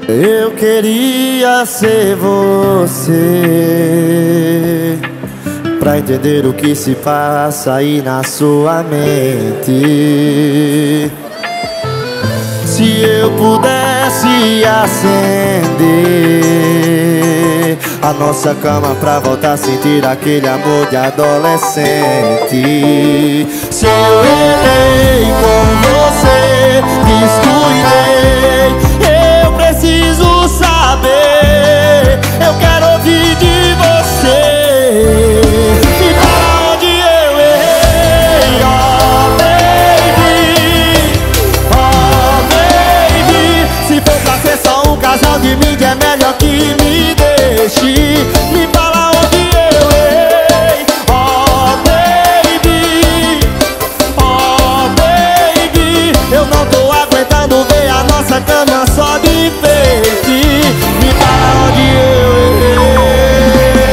Eu queria ser você pra entender o que se passa aí na sua mente. Se eu pudesse acender a nossa cama pra voltar a sentir aquele amor de adolescente. Se eu errei com você, descuidei, eu preciso saber, eu quero ouvir de você. E para onde eu errei, oh baby, se for pra ser só um casal de mídia, é melhor que me deixe. Me fala onde eu errei, oh baby, eu não tô aguentando ver a nossa cama só de enfeite. Me fala onde eu errei.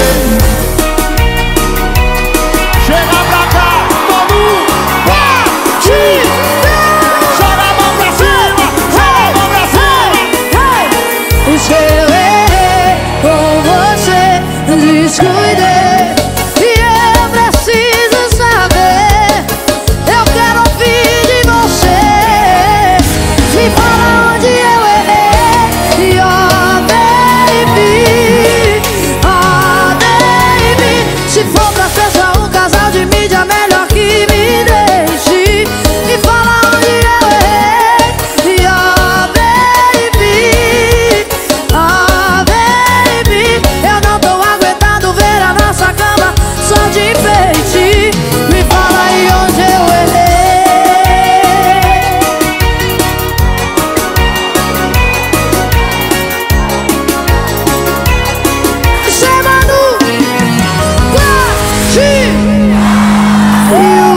Chega pra cá, todo bate, joga a mão pra cima, joga a mão pra cima. E se eu errei com você, descuidei, e eu preciso saber, eu quero ouvir de você. Me fala onde eu errei, oh baby, se for pra ser só um casal de mídia, melhor que me deixe. Me fala onde eu errei, oh baby, eu não tô aguentando ver a nossa cama só de enfeite. Me fala aí onde eu errei. Semana Guachi e o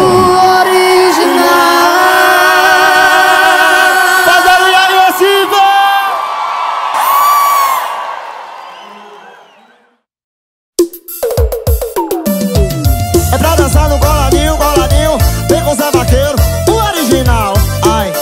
original. Faz barulho aí, Silva! É pra dançar no coladinho, coladinho, vem com Zé Vaqueiro, o original. Ai.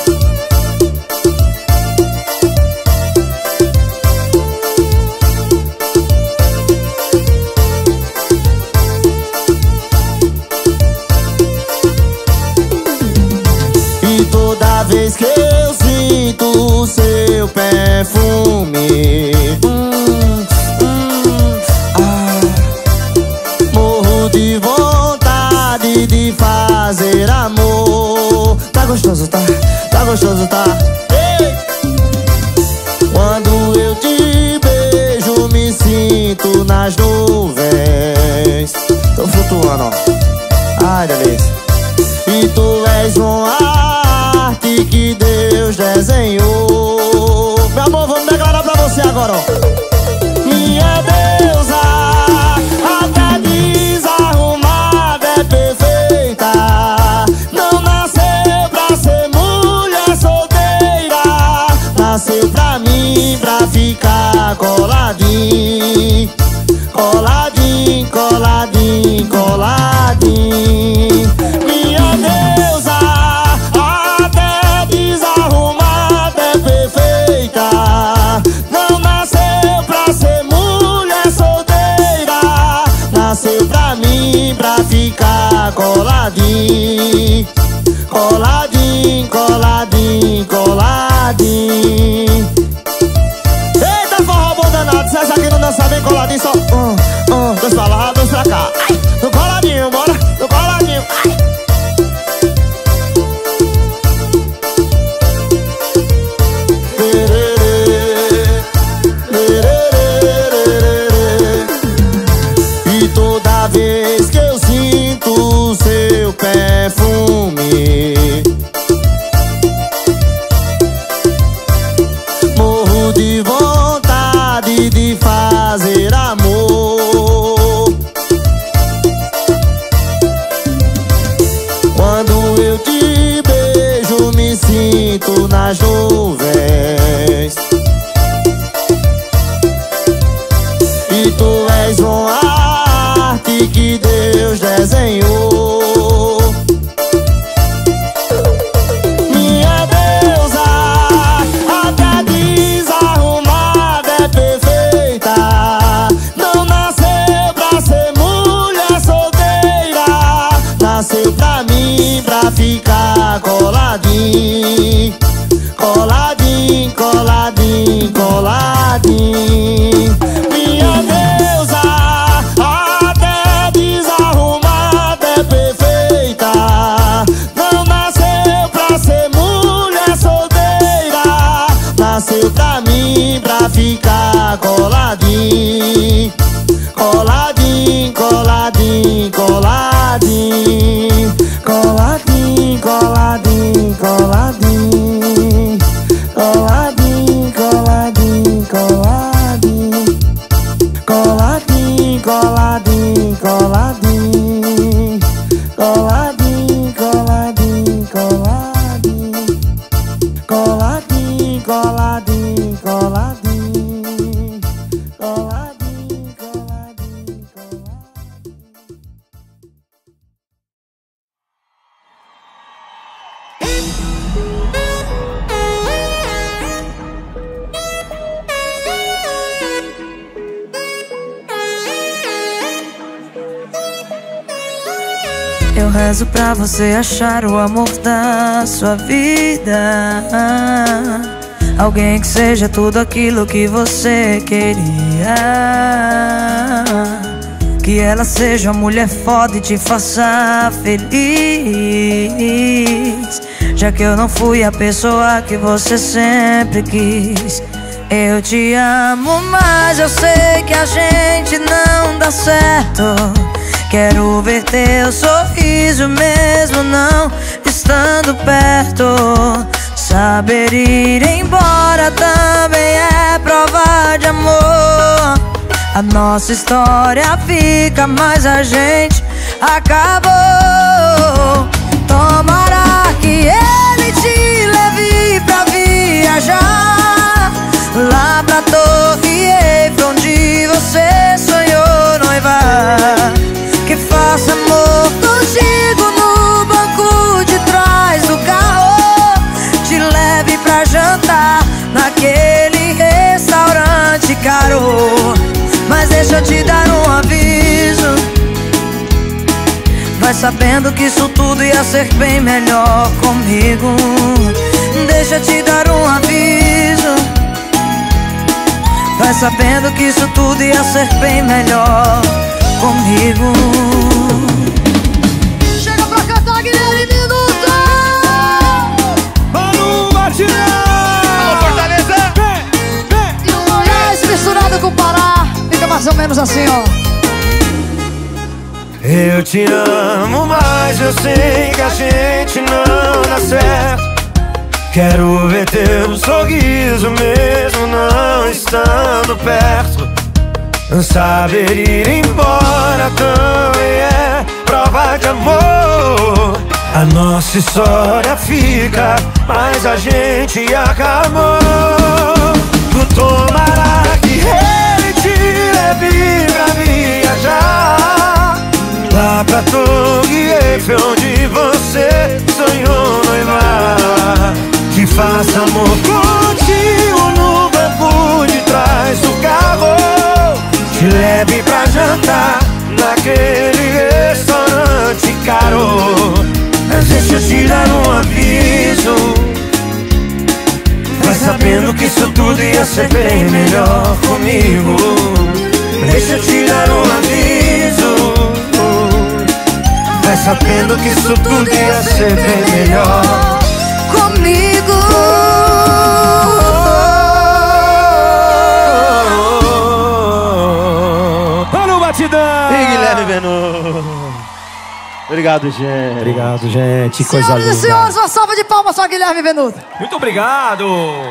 E toda vez que eu sinto o seu perfume, morro de vontade de fazer amor. Tá gostoso, tá? Tá gostoso, tá? Ei! Quando eu te beijo, me sinto nas nuvens. Tô flutuando, ó. Ai, delícia. E tu és uma arte que Deus desenhou. Meu amor, vamos declarar pra você agora, ó. Minha deusa, até desarrumada é perfeita. Não nasceu pra ser mulher solteira, nasceu pra mim, pra ficar coladinho, coladinho, coladinho, coladinho. Minha deusa, até desarrumada é perfeita. Não nasceu pra ser mulher solteira, nasceu pra mim, pra ficar coladinho, coladinho, coladinho, coladinho. Eita, forró bom danado, se essa aqui não dança bem coladinho, só dois pra lá, dois pra cá. Ai, no coladinho, bora, no coladinho. Ai. E toda vez que eu sinto o seu perfume, morro de vontade de fazer amor. Quando eu te beijo, me sinto nas nuvens. E tu és uma arte que Deus desenhou. Minha deusa, até desarrumada coladinho. Minha deusa, até desarrumada é perfeita. Não nasceu pra ser mulher solteira, nasceu pra mim, pra ficar coladinho. Coladinho, coladinho, coladinho. Coladinho, coladinho, coladinho. Coladinho, coladinho, coladinho. Coladinho, coladinho, coladinho. Coladinho, coladinho, coladinho. Coladinho, coladinho, coladinho. Coladinho, coladinho, coladinho. Eu rezo pra você achar o amor da sua vida, alguém que seja tudo aquilo que você queria. Que ela seja uma mulher foda e te faça feliz, já que eu não fui a pessoa que você sempre quis. Eu te amo, mas eu sei que a gente não dá certo. Quero ver teu sorriso mesmo não estando perto. Saber ir embora também é prova de amor. A nossa história fica, mas a gente acabou. Tomara que ele te leve pra viajar lá pra Torre Eiffel, onde você sonhou noivar. Que faça amor contigo no banco de trás do carro, te leve pra jantar naquele restaurante caro. Mas deixa eu te dar um aviso, vai sabendo que isso tudo ia ser bem melhor comigo. Deixa eu te dar um aviso, vai sabendo que isso tudo ia ser bem melhor comigo. Chega pra cantar, Guilherme Minuto! Manu Batidão! Alô, Fortaleza! E o Goiás misturado com o Pará, fica mais ou menos assim, ó. Eu te amo, mas eu sei que a gente não dá certo. Quero ver teu sorriso mesmo não estando perto. Saber ir embora também é prova de amor. A nossa história fica, mas a gente acabou. Tomara que ele te leve pra viajar lá pra Torre Eiffel, onde você sonhou noivar. Que faça amor contigo no banco de trás do carro, te leve pra jantar naquele restaurante caro. Mas deixa eu te dar um aviso, vai sabendo que isso tudo ia ser bem melhor comigo. Deixa eu te dar um aviso, vai sabendo que isso tudo ia ser bem melhor Comigo. Manu Batidão! E Guilherme Venuto. Obrigado, gente. Obrigado, gente. Coisa Senhoras e linda. senhores, uma salva de palmas para Guilherme Venuto. Muito obrigado.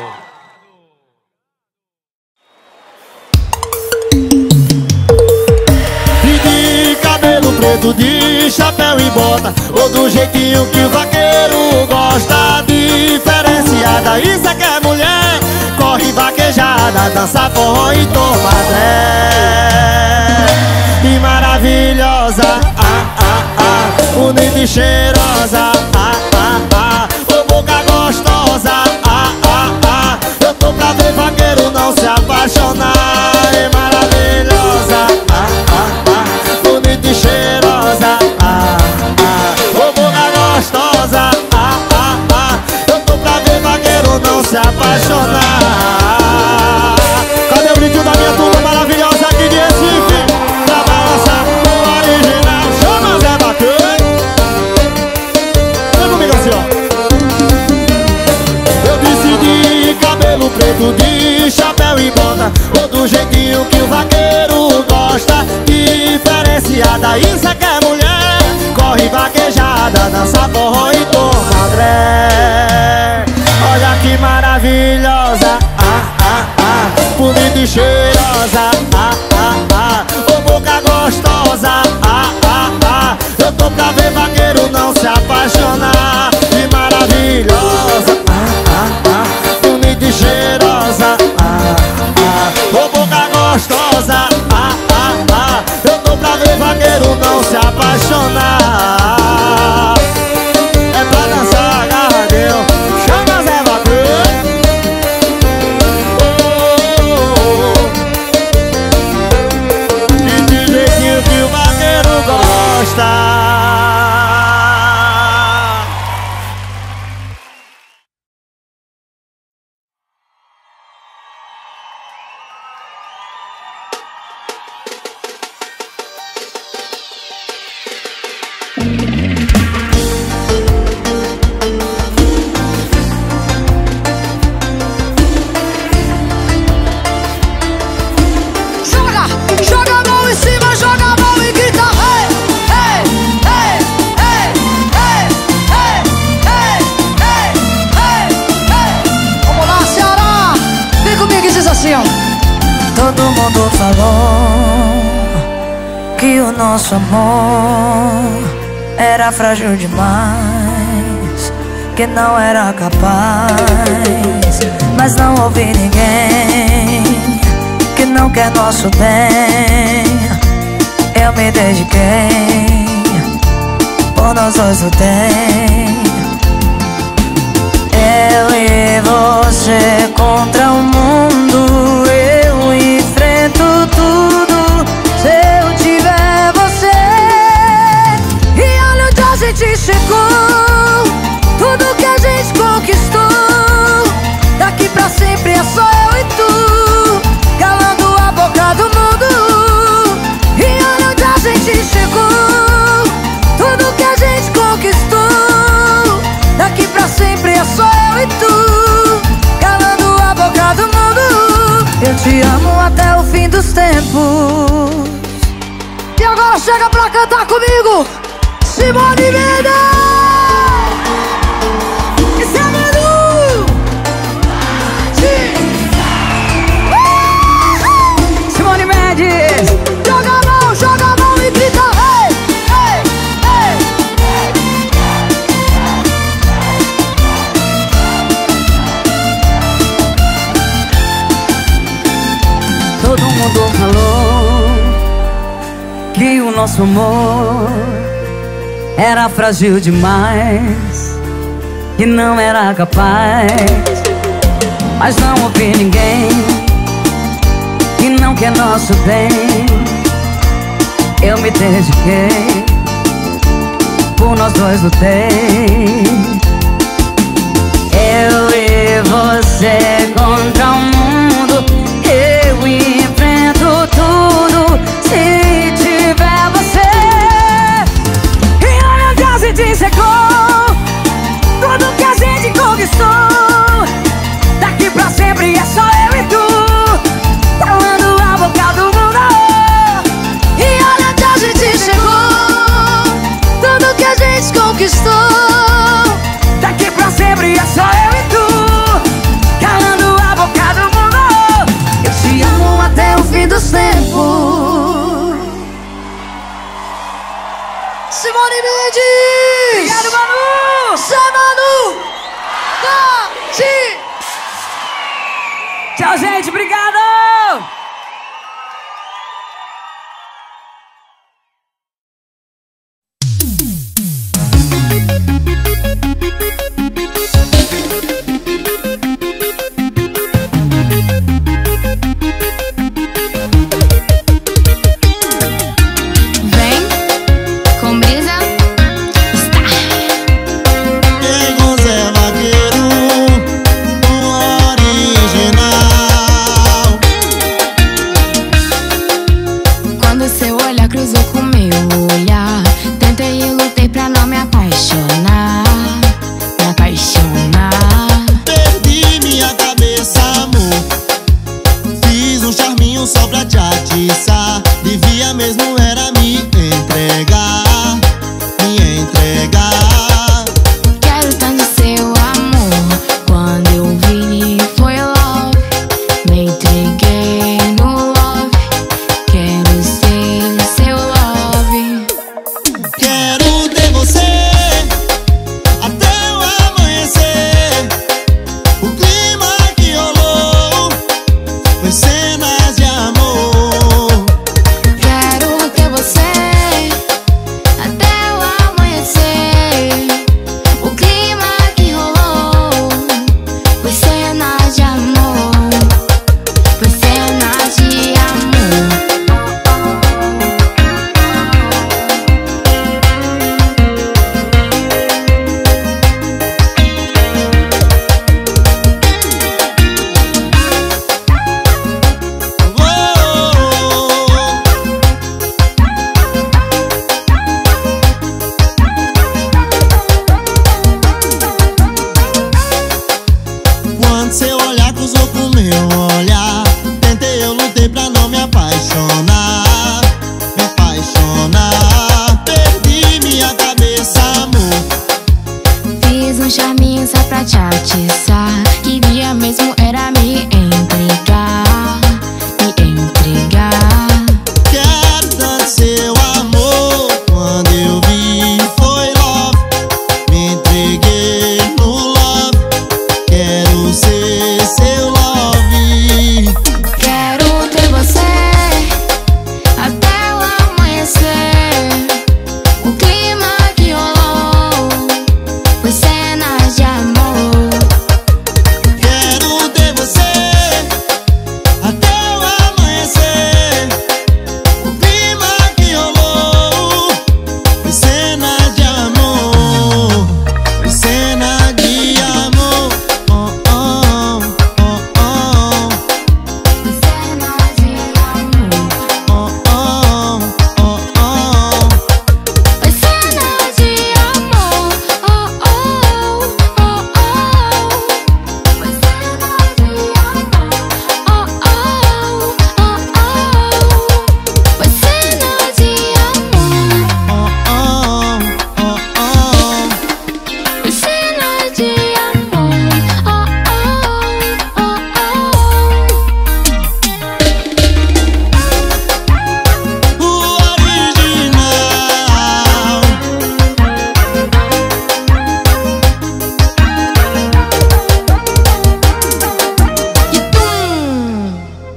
E de cabelo preto, de chapéu e bota, ou do jeitinho que o vaqueiro gosta. Diferenciada, isso é que é mulher. Corre vaquejada, dança forró e toma tré. E maravilhosa, bonita e cheirosa, ô boca gostosa, eu tô pra ver vaqueiro não se apaixonar. É maravilhosa, bonita e cheirosa, ô boca gostosa, eu tô pra ver vaqueiro não se apaixonar. Cadê de chapéu e bota, ou do jeitinho que o vaqueiro gosta. Diferenciada, isso é que é mulher. Corre vaquejada, dança forró e toma dré. Olha que maravilhosa, bonita e cheirosa, ô boca gostosa, eu tô pra ver vaqueiro não se apaixonar. Que maravilhosa, bonita e cheirosa, ô boca gostosa, eu tô pra ver vaqueiro não se apaixonar. É pra dançar agarradinho, chama Zé Vaqueiro. De jeitinho que o vaqueiro gosta. Joga a mão em cima, joga a mão e grita hey, hey, hey, hey, hey, hey, hey, hey, hey, hey. Vamos lá, Ceará, vem comigo e diz assim, ó. Todo mundo falou que o nosso amor era frágil demais, que não era capaz. Mas não ouvi ninguém que não quer nosso bem. Eu me dediquei, por nós dois lutei. Eu e você contra o mundo, eu enfrento tudo se eu tiver você. E olha onde a gente chegou, tudo que a gente conquistou. Daqui pra sempre é só eu e tu, calando a boca do mundo. E olha onde a gente chegou, tudo que a gente conquistou. Daqui pra sempre é só eu e tu, calando a boca do mundo. Eu te amo até o fim dos tempos. E agora chega pra cantar comigo, Simone Mendes. Esse é Manu. Simone Mendes. Joga a mão e grita hey, hey, hey. Todo mundo falou que o nosso amor era frágil demais, que não era capaz. Mas não ouvi ninguém que não quer nosso bem. Eu me dediquei, por nós dois lutei. Eu e você contra o mundo, eu enfrento tudo se tiver você. E olha onde a gente chegou, tudo que a gente conquistou. Daqui pra sempre é só eu e tu, calando a boca do mundo. E olha onde a gente chegou, tudo que a gente conquistou. Daqui pra sempre é só eu e tu, calando a boca do mundo. Eu te amo até o fim dos tempos. Simone Mendes. Obrigado, Manu. Zé Manu. Tchau, gente, obrigado. Vem com brisa, está. Vem com Zé Vaqueiro, o original. só pra te atiçar. Devia mesmo era me entregar, me entregar. Quero tanto seu amor. Quando eu vi foi love. Me entreguei no love. Quero ser seu love. Quero ter você até o amanhecer. O clima que rolou foi cenas de amor. Quero ter você até o amanhecer. O clima que rolou foi cenas de amor. Foi cenas de amor. Quando seu olhar cruzou com meu olhar, tentei, eu lutei pra não me apaixonar, me apaixonar. Perdi minha cabeça, amor. Fiz um charminho só pra te atiçar. Queria mesmo era me entregar, me entregar. Quero tanto seu amor. Quando eu vi foi love. Me entreguei no love. Quero ser seu love. Quero ter você até o amanhecer. O clima que rolou foi cenas de amor. Quero ter você até o amanhecer. O clima que rolou foi cena de amor. Foi cena de amor. Oh, oh, oh, oh. Foi cenas de amor. Oh, oh, oh, oh. Foi cenas de amor. Oh, oh, oh, oh. Foi cenas de amor. Oh, oh, oh, oh. Foi cenas de amor. Oh, oh, oh, oh. Foi cenas de amor. Oh, oh, oh, oh. O original. E tum!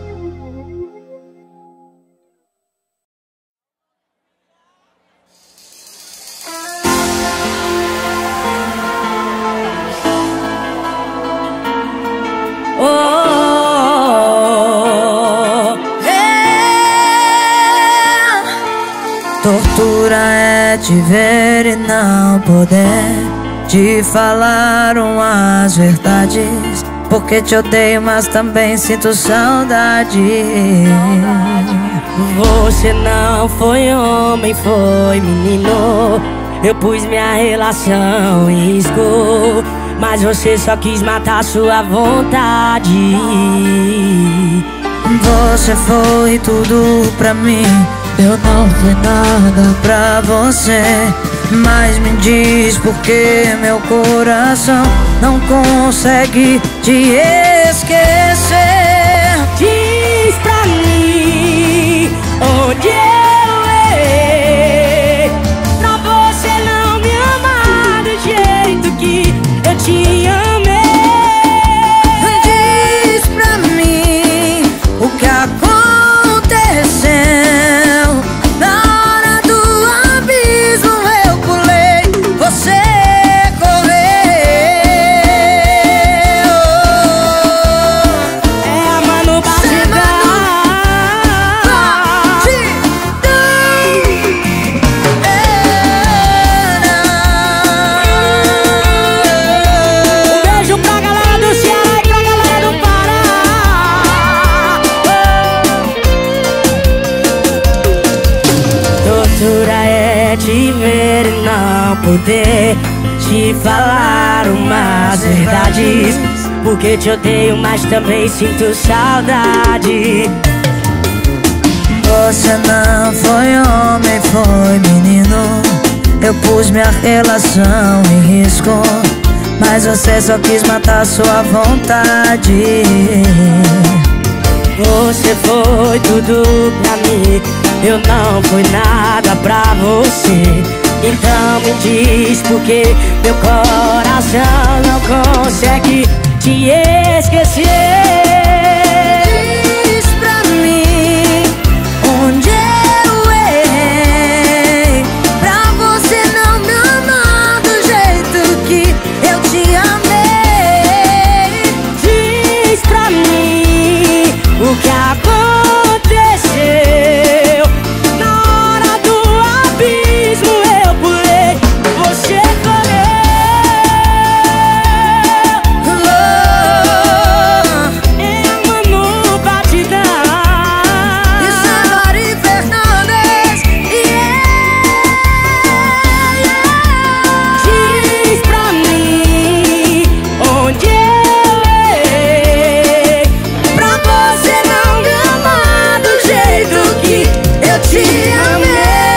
Tortura é te ver e não poder te falar umas verdades. Porque te odeio, mas também sinto saudade. Você não foi homem, foi menino. Eu pus minha relação em risco, mas você só quis matar sua vontade. Você foi tudo pra mim, eu não fui nada pra você. Mas me diz por que meu coração não consegue te esquecer. Diz pra mim onde eu errei pra você não me amar do jeito que eu te amei. Diz pra mim o que aconteceu. Na hora do abismo eu pulei, você correu. É a mano batidão. Um beijo pra galera do Ceará e pra galera do Pará. Tortura é te ver e não poder te falar umas verdades. Porque te odeio, mas também sinto saudade. Você não foi homem, foi menino. Eu pus minha relação em risco, mas você só quis matar sua vontade. Você foi tudo pra mim, eu não fui nada pra você. Então me diz por que meu coração não consegue te esquecer. Diz pra mim onde eu errei, pra você não me amar do jeito que eu te amei. Diz pra mim o que aconteceu. Na hora do abismo eu pulei, você correu. Eu amo batidão. E Sandori Fernandes, Diz pra mim onde eu errei, pra você não me amar do jeito que eu te amei.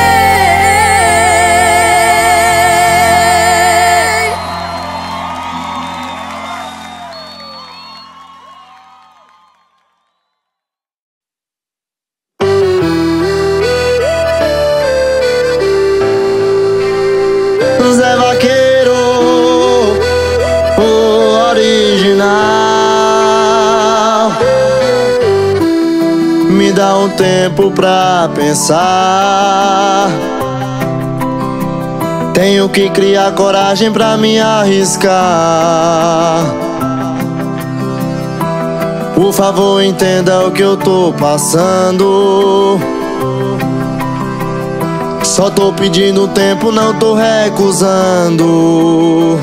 Zé Vaqueiro, o original. Me dá um tempo pra pensar. Tenho que criar coragem pra me arriscar. Por favor, entenda o que eu tô passando. Só tô pedindo tempo, não tô recusando.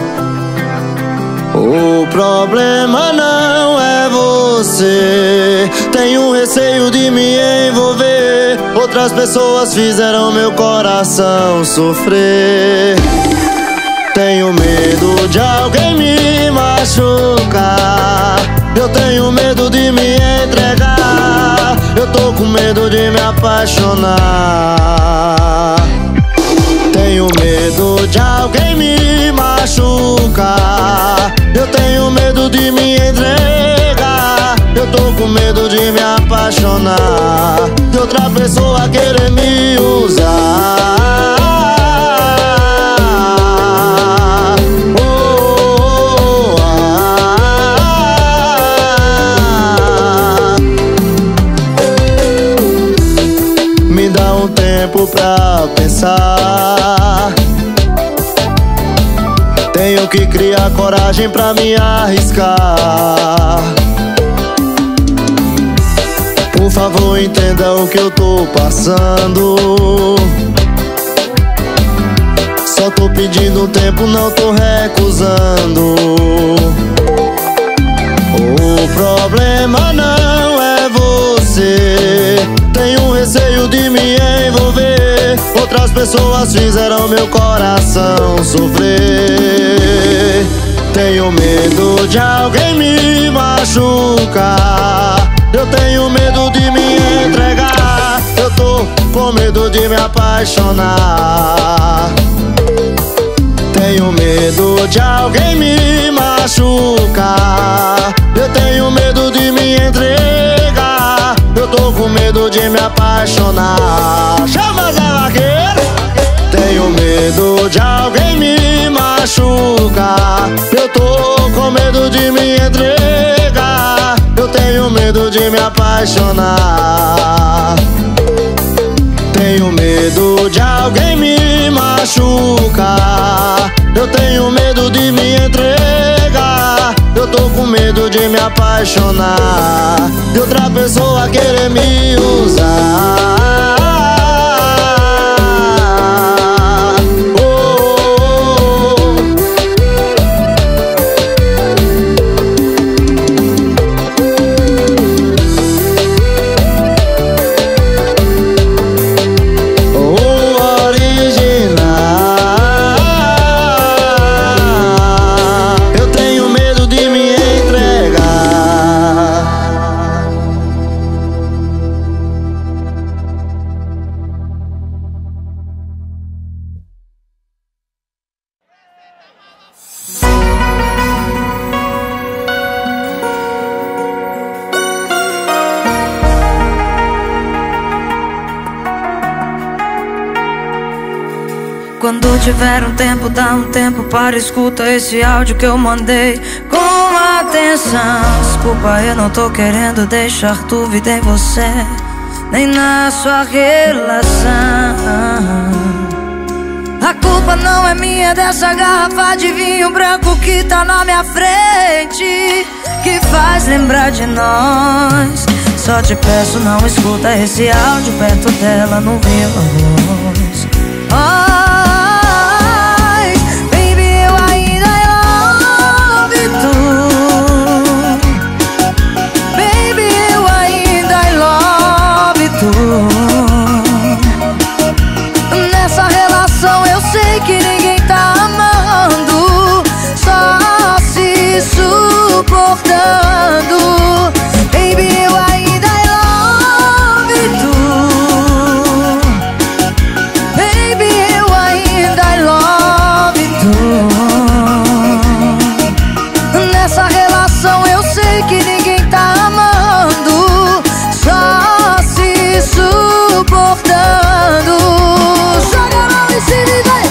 O problema não é você. Tenho receio de me envolver. Outras pessoas fizeram meu coração sofrer. Tenho medo de alguém me machucar. Eu tenho medo de me entregar. Eu tô com medo de me apaixonar. Tenho medo de alguém me machucar. Eu tenho medo de me entregar. Eu tô com medo de me apaixonar, de outra pessoa querer me usar. Me dá um tempo pra pensar. Tenho que criar coragem pra me arriscar. Por favor, entenda o que eu tô passando. Só tô pedindo tempo, não tô recusando. O problema não é você. Tenho receio de me envolver. Outras pessoas fizeram meu coração sofrer. Tenho medo de alguém me machucar. Eu tenho medo de me entregar. Eu tô com medo de me apaixonar. Tenho medo de alguém me machucar. Eu tenho medo de me entregar. Eu tô com medo de me apaixonar. Chama Zé Vaqueiro! Tenho medo de alguém me machucar. Eu tô com medo de me entregar. Eu tenho medo de me apaixonar. Tenho medo de alguém me machucar. Eu tenho medo de me entregar. Eu tô com medo de me apaixonar, de outra pessoa querer me usar. Quando tiver um tempo, dá um tempo para escuta esse áudio que eu mandei com atenção. Desculpa, eu não tô querendo deixar dúvida em você, nem na sua relação. A culpa não é minha, dessa garrafa de vinho branco que tá na minha frente, que faz lembrar de nós. Só te peço, não escuta esse áudio perto dela no viva voz. Ai, baby, eu ainda love tu. Baby, eu ainda love tu. Nessa relação eu sei que ninguém tá amando, só se suportando. Baby, eu ainda love tu. Baby, eu ainda love tu. Nessa relação eu sei que ninguém tá amando, só se suportando. Joga a mão em cima e vai.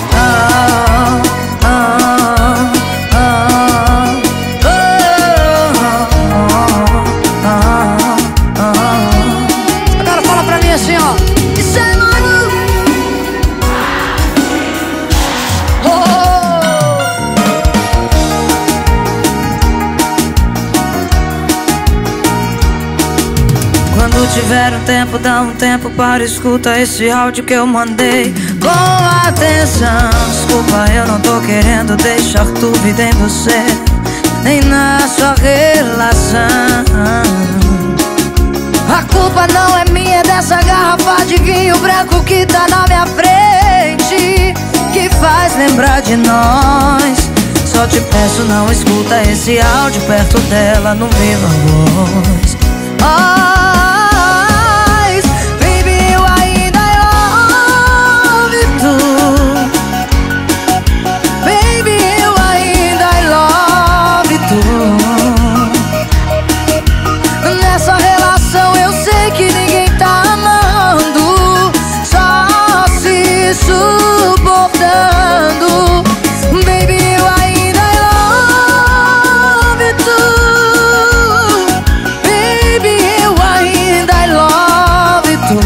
Agora fala pra mim assim, ó. Isso é nóis. Quando tiver um tempo, dá um tempo para escuta esse áudio que eu mandei com atenção. Desculpa, eu não tô querendo deixar dúvida em você, nem na sua relação. A culpa não é minha, dessa garrafa de vinho branco que tá na minha frente, que faz lembrar de nós. Só te peço, não escuta esse áudio perto dela no viva voz. Ai, baby, eu ainda love tu. Baby, eu ainda love tu. Nessa relação eu sei que ninguém tá amando, só se suportando. Baby, eu ainda love tu. Baby, eu ainda love tu.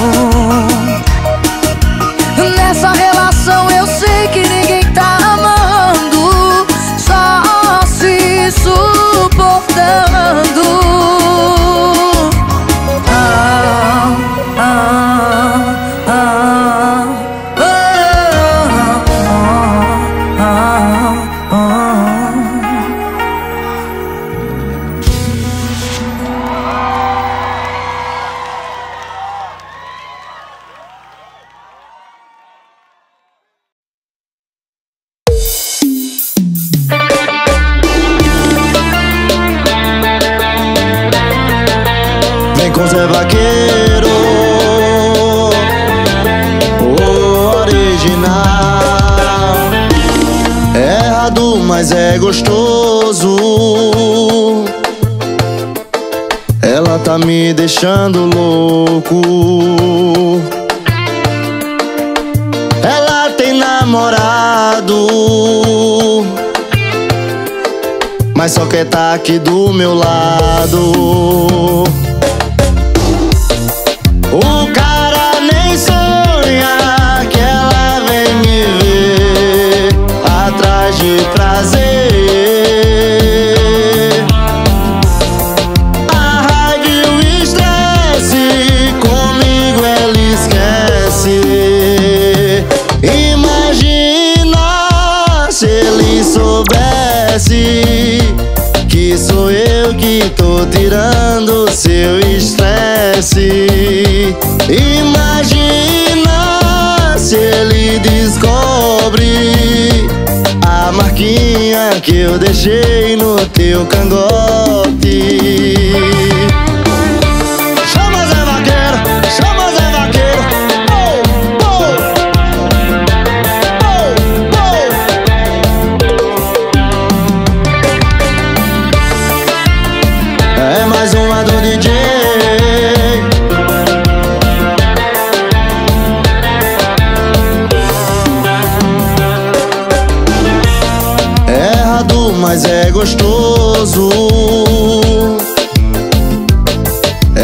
Nessa relação eu sei que ninguém tá amando, só se suportando. Vem com Zé Vaqueiro, o original. É errado, mas é gostoso. Ela tá me deixando louco. Ela tem namorado, mas só quer tá aqui do meu lado. O cara nem sonha que ela vem me ver atrás de prazer. A raiva e o estresse, comigo ela esquece. Imagina se ele soubesse que sou eu que tô tirando seu estresse. Imagina se ele descobre a marquinha que eu deixei no teu cangote. Chama Zé Vaqueiro, chama Zé Vaqueiro. Oh, oh. Oh, oh. É mais uma do DJ.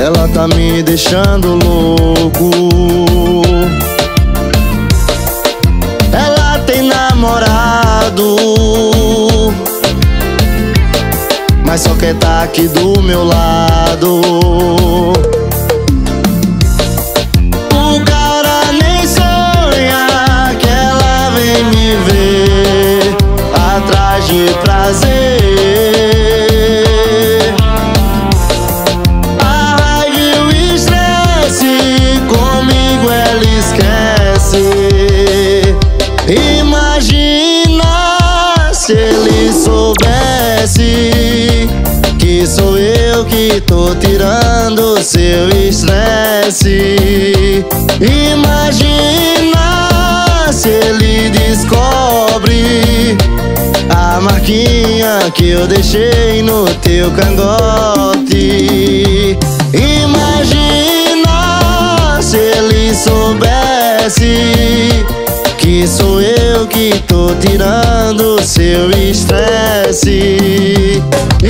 ela tá me deixando louco. Ela tem namorado, mas só quer tá aqui do meu lado. O cara nem sonha que ela vem me ver atrás de prazer. A raiva e o estresse comigo ela esquece. Imagina se ele soubesse que sou eu que tô tirando seu estresse. Imagina se ele descobre a marquinha que eu deixei no teu cangote. Imagina se ele soubesse que sou eu que tô tirando seu estresse.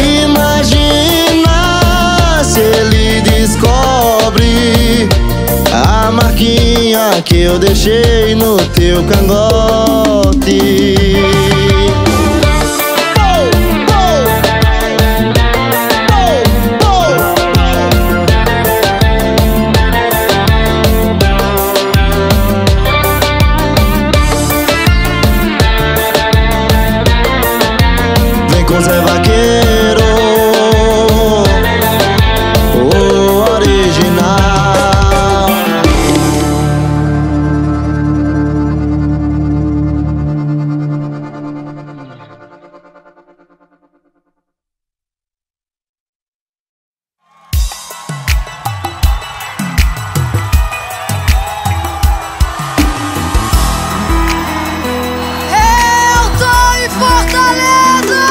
Imagina se ele descobre a marquinha que eu deixei no teu cangote. Zé Vaqueiro, o original. Eu tô em Fortaleza.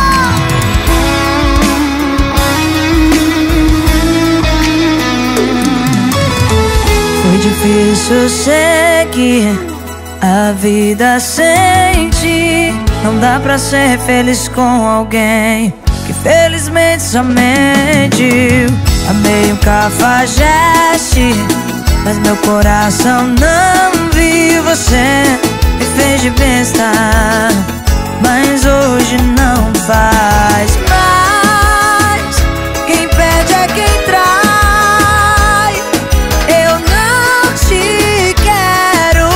Foi difícil seguir a vida sem ti. Não dá pra ser feliz com alguém que felizmente só mentiu. Amei um cafajeste, mas meu coração não viu. Você me fez de besta, mas hoje não faz mais. Quem perde é quem trai. Eu não te quero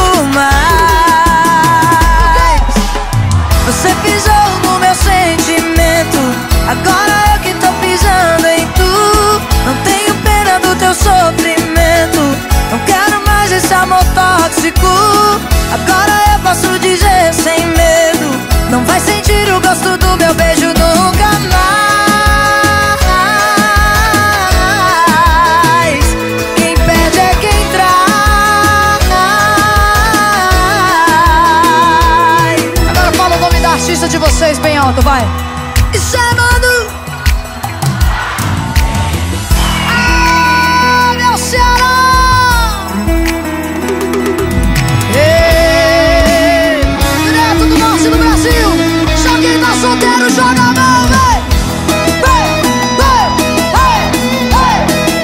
mais. Você pisou no meu sentimento, agora eu que tô pisando em tu. Não tenho pena do teu sofrimento, não quero mais esse amor tóxico. Agora eu posso dizer sem medo, não vai sentir o gosto do meu beijo nunca mais. Quem perde é quem trai. Agora fala o nome da artista de vocês bem alto, vai. Isso é Manu. Ah, meu Ceará! Direto do norte do Brasil, só quem tá solteiro joga a mão, vem! Vem, vem, vem,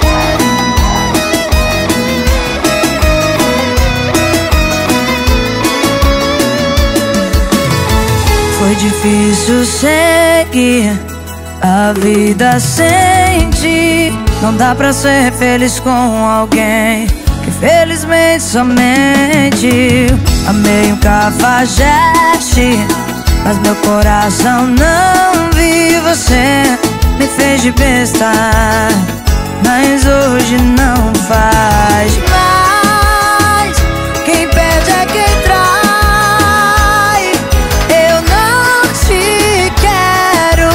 vem! Foi difícil seguir a vida sem ti. Não dá pra ser feliz com alguém que felizmente só mentiu. Amei um cafajeste, mas meu coração não viu. Você me fez de besta, mas hoje não faz mais. Quem perde é quem trai. Eu não te quero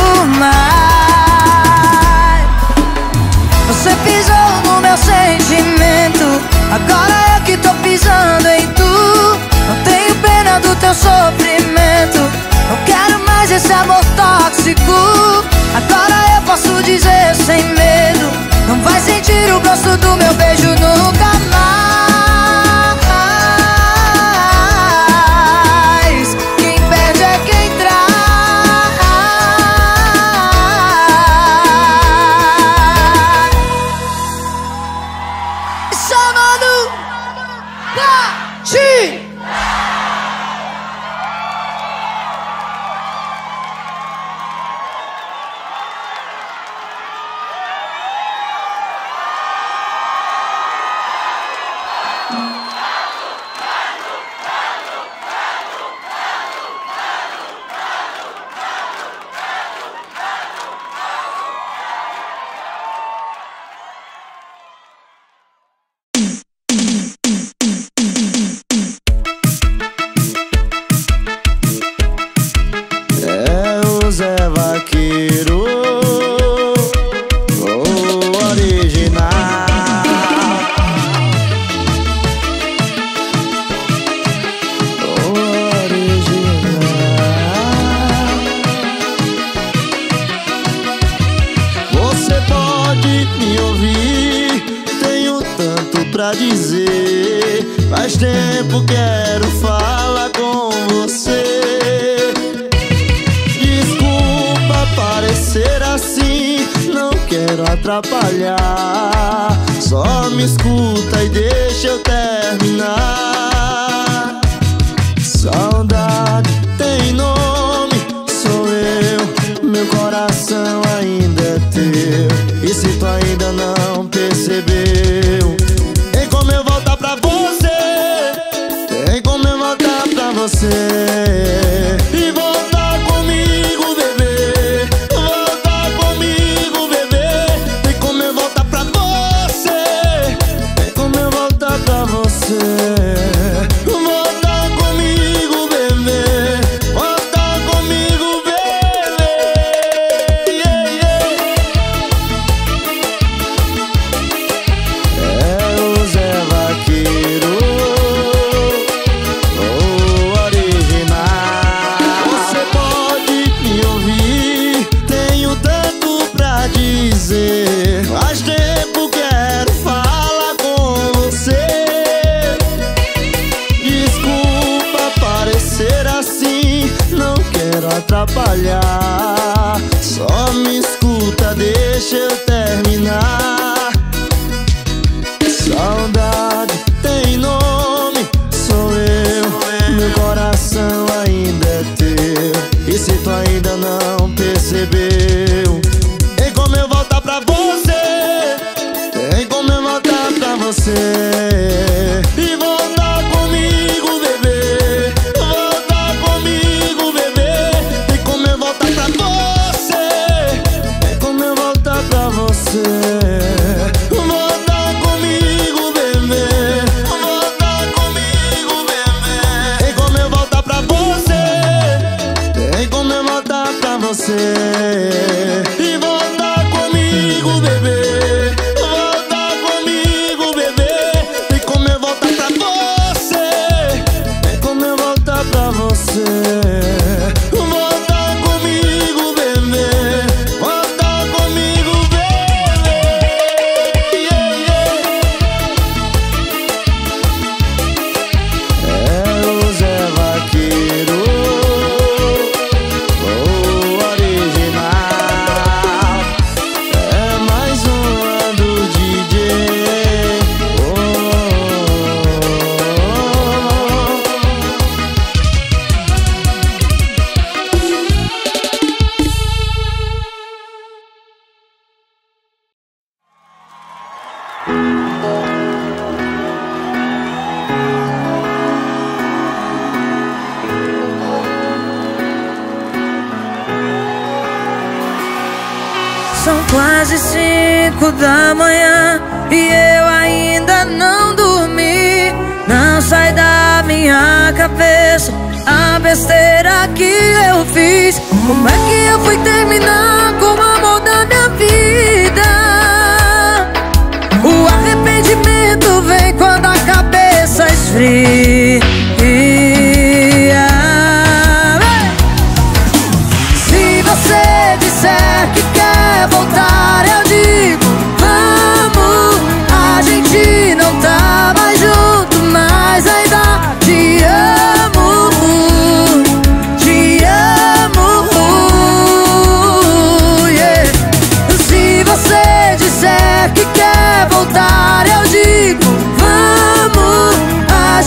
mais. Você pisou no meu sentimento, agora eu que tô pisando em tu. Não tenho pena do teu sofrimento, não quero mais esse amor tóxico. Agora eu posso dizer sem medo, não vai sentir o gosto do meu beijo nunca mais. Quem perde é quem trai. Bate! Pra dizer, faz tempo quero falar com você. Desculpa parecer assim, não quero atrapalhar. Só me escuta e deixa eu terminar. Saudade tem nome, sou eu, meu coração ainda é teu. E se tu ainda não percebeu, tem como eu voltar pra você, tem como eu voltar pra você. E voltar comigo, bebê, voltar comigo, bebê. Tem como eu voltar pra você, tem como eu voltar pra você. Voltar comigo, bebê, voltar comigo, bebê. Yeah, yeah. É o Zé Vaqueiro, o original. Você pode me ouvir, tenho tanto pra dizer. Faz tempo quero falar com você. Desculpa parecer assim, não quero atrapalhar. Só me escuta, deixa eu terminar. Saudade tem nome, sou eu, meu coração ainda é teu. E se tu ainda não percebeu, tem como eu voltar pra você, tem como eu voltar pra você. E voltar comigo, bebê, voltar comigo, bebê. Tem como eu voltar pra você, tem como eu voltar pra você. Voltar comigo, bebê, voltar comigo, bebê. Tem como eu voltar pra você, tem como eu voltar pra você. E voltar comigo, bebê, voltar comigo, bebê. Tem como eu voltar pra você, tem como eu voltar pra você. Voltar comigo, bebê, voltar comigo, bebê. Yeah, yeah. É o Zé Vaqueiro, o original. É mais uma do DJ. Oh. São quase 5 da manhã e eu ainda não dormi. Não sai da minha cabeça a besteira que eu fiz. Como é que eu fui terminar com o amor da minha vida? O arrependimento vem quando a cabeça esfria. Se você disser que quer voltar, eu digo vamos. A gente não tá mais junto, mas ainda te amo, te amo, yeah. Se você disser que quer voltar, eu digo vamos. A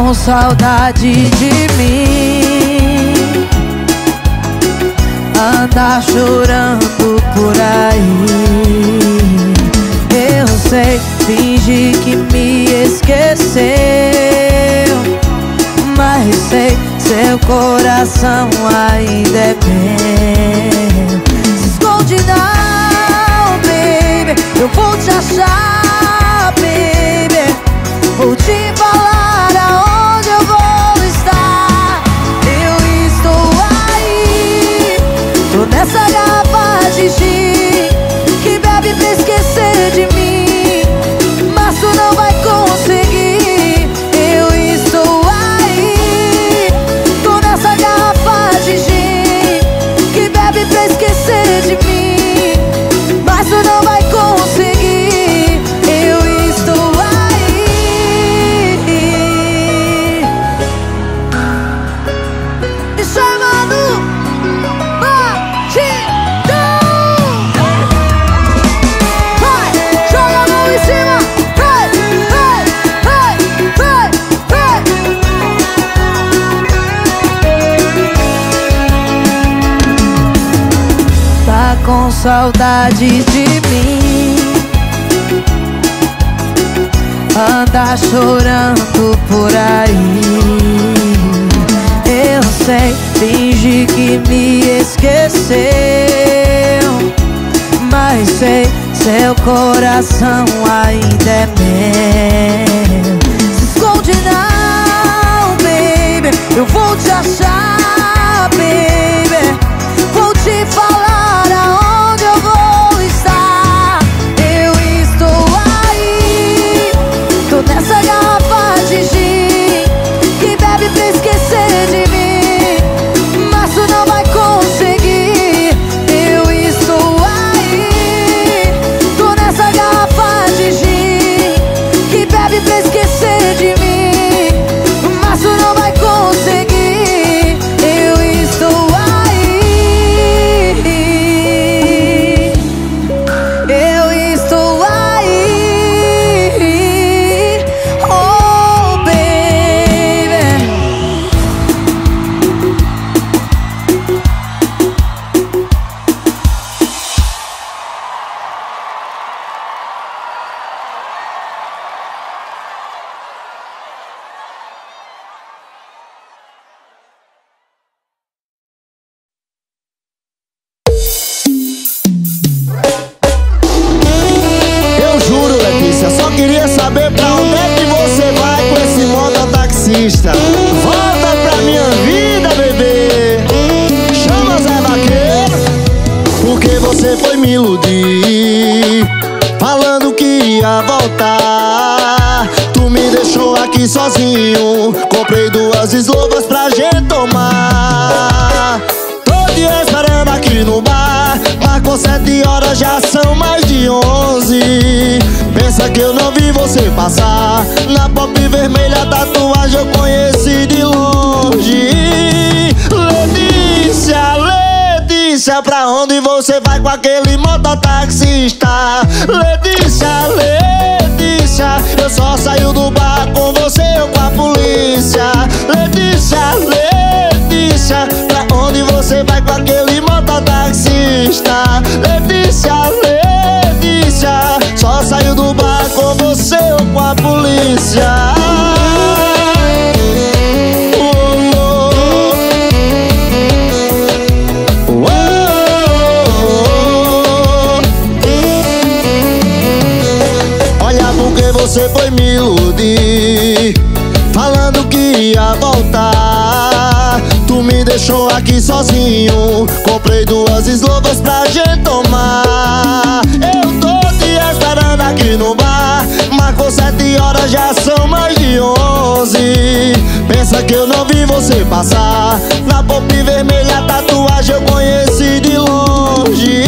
com saudade de mim, anda chorando por aí. Eu sei, finge que me esqueceu, mas sei, seu coração ainda é meu. Se esconde não, baby, eu vou te achar, baby. Vou te falar aonde eu vou estar. Eu estou aí, tô nessa garrafa de gin que bebe pra esquecer de mim, mas tu não vai conseguir. Eu estou aí, tô nessa garrafa de gin que bebe pra esquecer de mim, mas tu não vai conseguir. Eu estou aí. Me chamando batidão. Vai, joga a mão em cima. Vai, vai, vai, vai, vai. Tá com saudade de mim, anda chorando por aí. Eu sei, finge que me esqueceu, mas sei, seu coração ainda é meu. Se esconde não, baby, eu vou te achar, baby. Vou te falar aonde eu vou estar. Eu estou aí, tô nessa garrafa de gin que bebe pra esquecer de mim, mas tu não vai conseguir. Eu estou aí, tô nessa garrafa de gin que bebe pra esquecer de mim, mas tu não vai conseguir. Eu estou aí, eu estou aí, oh baby. Eu juro, Letícia, só queria saber pra onde é que você vai com esse mototaxista. Volta pra minha vida, bebê. Chama Zé Vaqueiro, porque você foi me iludir, falando que ia voltar. Tu me deixou aqui sozinho, comprei 2 eslovas pra gente tomar. Tô te esperando aqui no bar, marcou 7 horas, já são mais de 11. Pensa que eu não vi você passar, na pop vermelha a tatuagem eu conheci de longe. Letícia, Letícia, pra onde você vai com aquele mototaxista? Letícia, Letícia, eu só saio do bar com você ou com a polícia. Letícia, Letícia, pra onde você vai com aquele mototaxista? Letícia, Letícia, só saio do bar com você ou com a polícia. Olha, porque você foi me iludir, falando que ia voltar. Tu me deixou aqui sozinho, comprei 2 eslovas pra gente tomar. Eu tô te esperando aqui no bar, marcou 7 horas, já são mais de 11. Pensa que eu não vi você passar, na pop vermelha a tatuagem eu conheci de longe.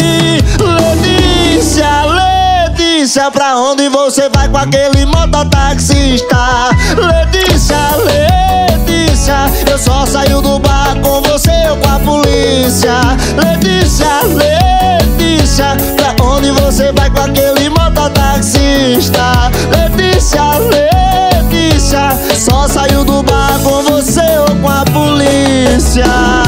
Letícia, Letícia, pra onde você vai com aquele mototaxista? Letícia, Letícia, eu só saio do bar com você ou com a polícia. Letícia, Letícia, pra onde você vai com aquele mototaxista? Letícia, Letícia, só saio delícia.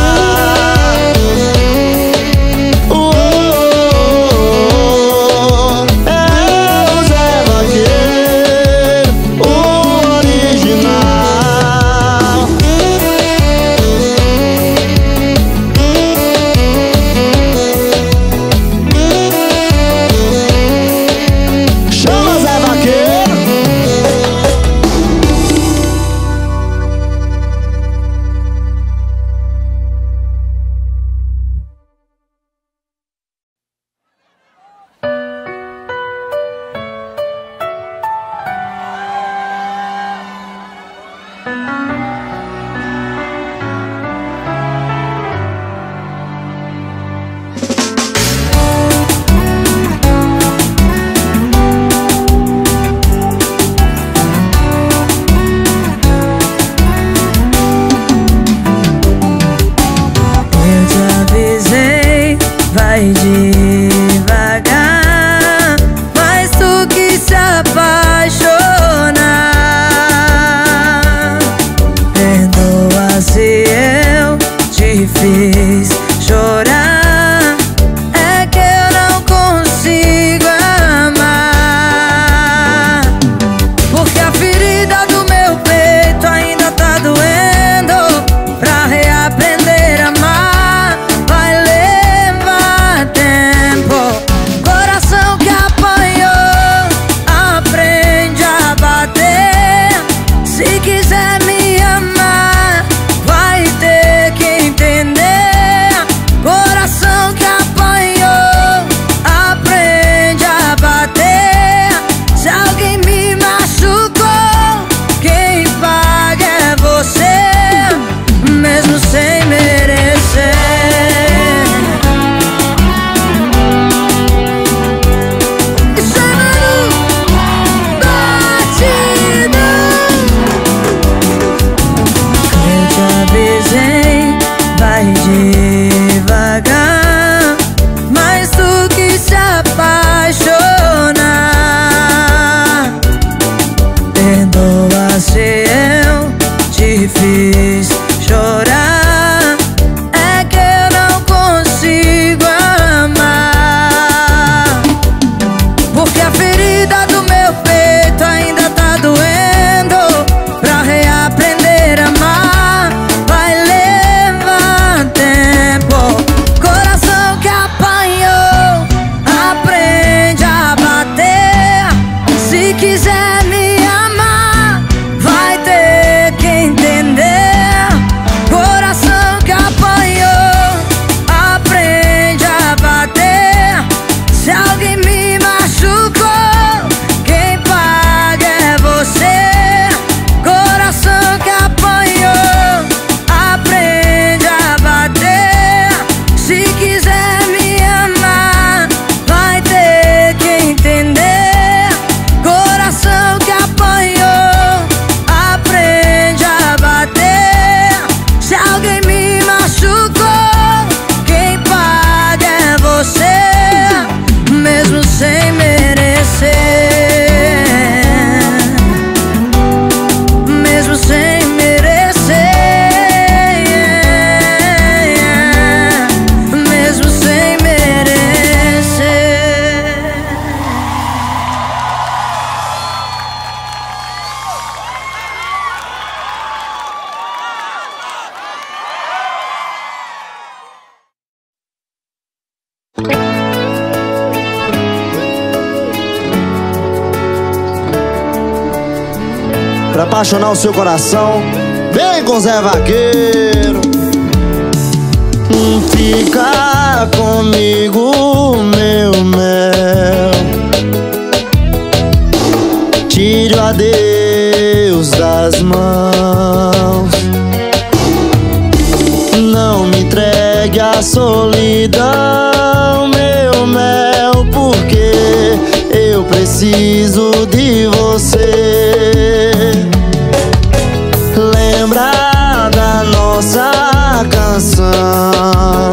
Pra apaixonar o seu coração, vem com Zé Vaqueiro. Fica comigo, meu mel. Tire o adeus das mãos. Não me entregue à solidão, meu mel, porque eu preciso de você. Lembra da nossa canção,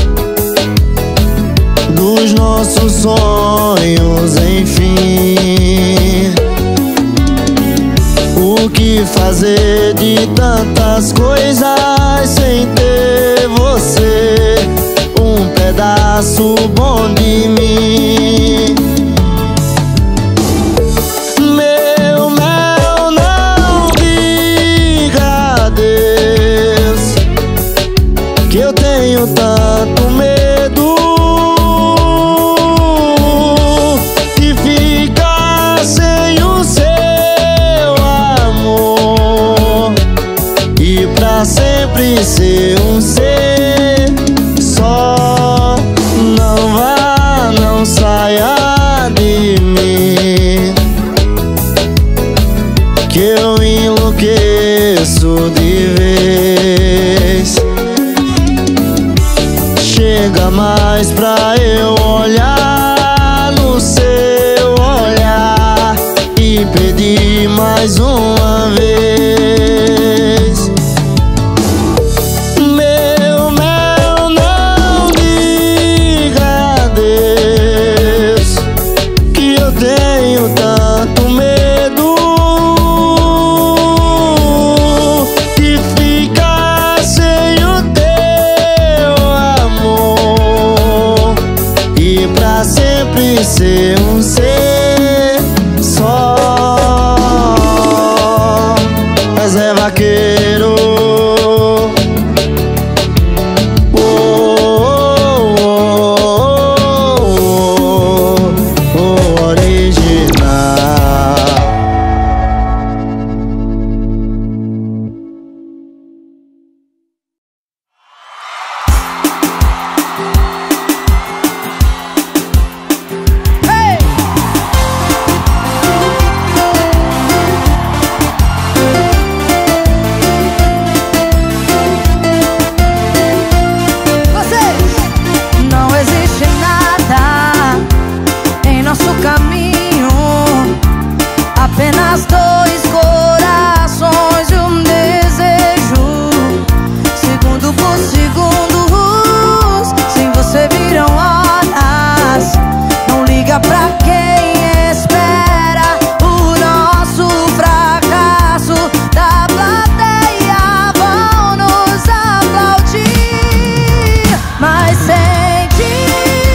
dos nossos sonhos, enfim. O que que fazer de tantas coisas sem ter você, um pedaço bom de mim. Meu mel, não diga adeus, que eu tenho tanto medo de ficar sem o seu amor e pra sempre ser um ser só. Não vá, não saia de mim, que eu enlouqueço de vez. Chega mais pra eu olhar no seu olhar e pedir mais uma vez. Meu mel, não diga adeus, que eu tenho tanto medo de ficar sem o teu amor e pra sempre ser um ser só. Mas é vaqueiro, original. Não existe nada em nosso caminho, apenas dois corações e um desejo. Segundo por segundo, sem você viram horas. Não liga pra quem espera o nosso fracasso. Da plateia vão nos aplaudir, mas sem ti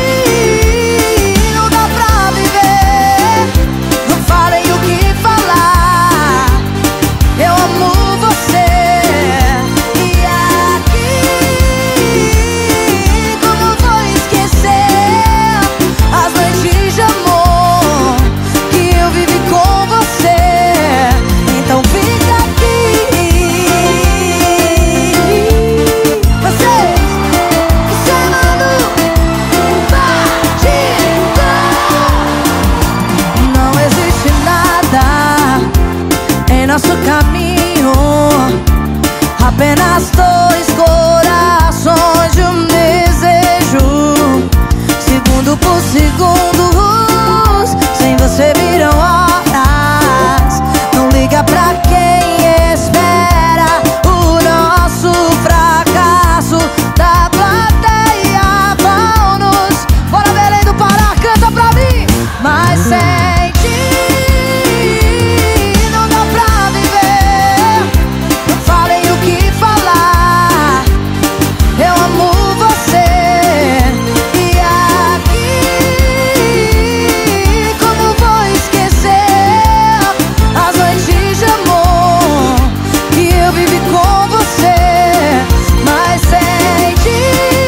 não dá pra viver. Não falem o que falar, eu amo você. E aqui, como vou esquecer as noites de amor que eu vivi com você? Então fica aqui. Vocês, chamando batidão. Não existe nada em nosso caminho, apenas dois corações e um desejo. Segundo por segundo, sem você viram horas. Não liga pra quem espera o nosso fracasso. Da plateia vão nos... Bora, Belém do Pará, canta pra mim. Mas sem ti não dá pra viver. Não falem o que falar, eu amo você. E aqui, como vou esquecer as noites de amor que eu vivi com você? Mas sem ti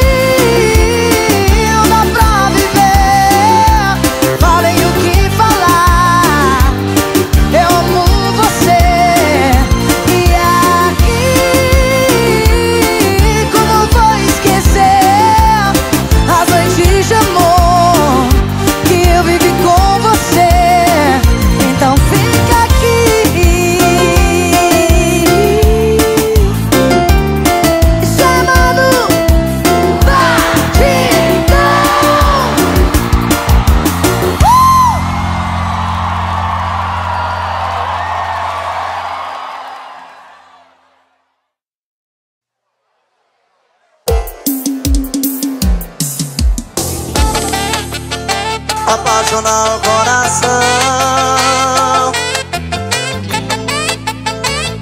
não dá pra viver. Falem o que falar, eu amo você. E aqui, como vou esquecer as noites de amor que eu vivi com você? Então fica aqui. Chamando batidão. Apaixonar o coração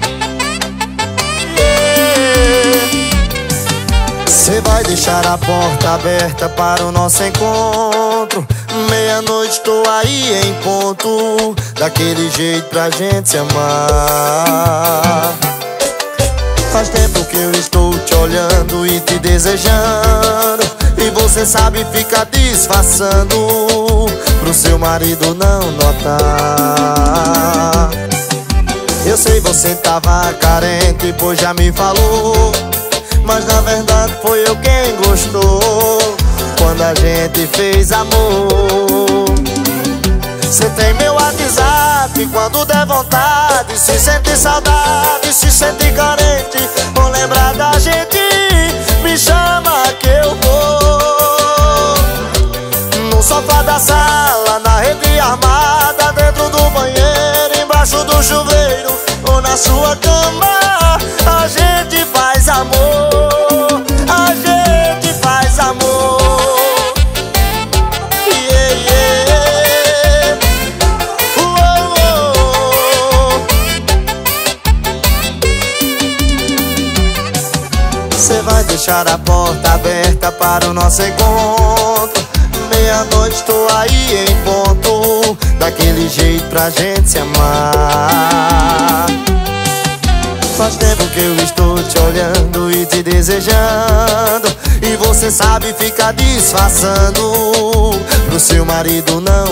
vai deixar a porta aberta para o nosso encontro. Meia-noite tô aí em ponto, daquele jeito pra gente se amar. Faz tempo que eu estou te olhando e te desejando, e você sabe ficar disfarçando pro seu marido não notar. Eu sei você tava carente, pois já me falou, mas na verdade foi eu quem gostou quando a gente fez amor. Cê tem meu WhatsApp, quando der vontade, se sente saudade, se sente carente, ou lembrar da gente, me chama que eu vou. No sofá da sala, na rede armada, dentro do banheiro, embaixo do chuveiro, ou na sua cama, a gente faz amor, a gente faz amor. Yeah, yeah. Uou, uou. Cê vai deixar a porta aberta para o nosso encontro. Meia-noite tô aí em ponto, daquele jeito pra gente se amar. Faz tempo que eu estou te olhando e te desejando, e você sabe ficar disfarçando pro seu marido não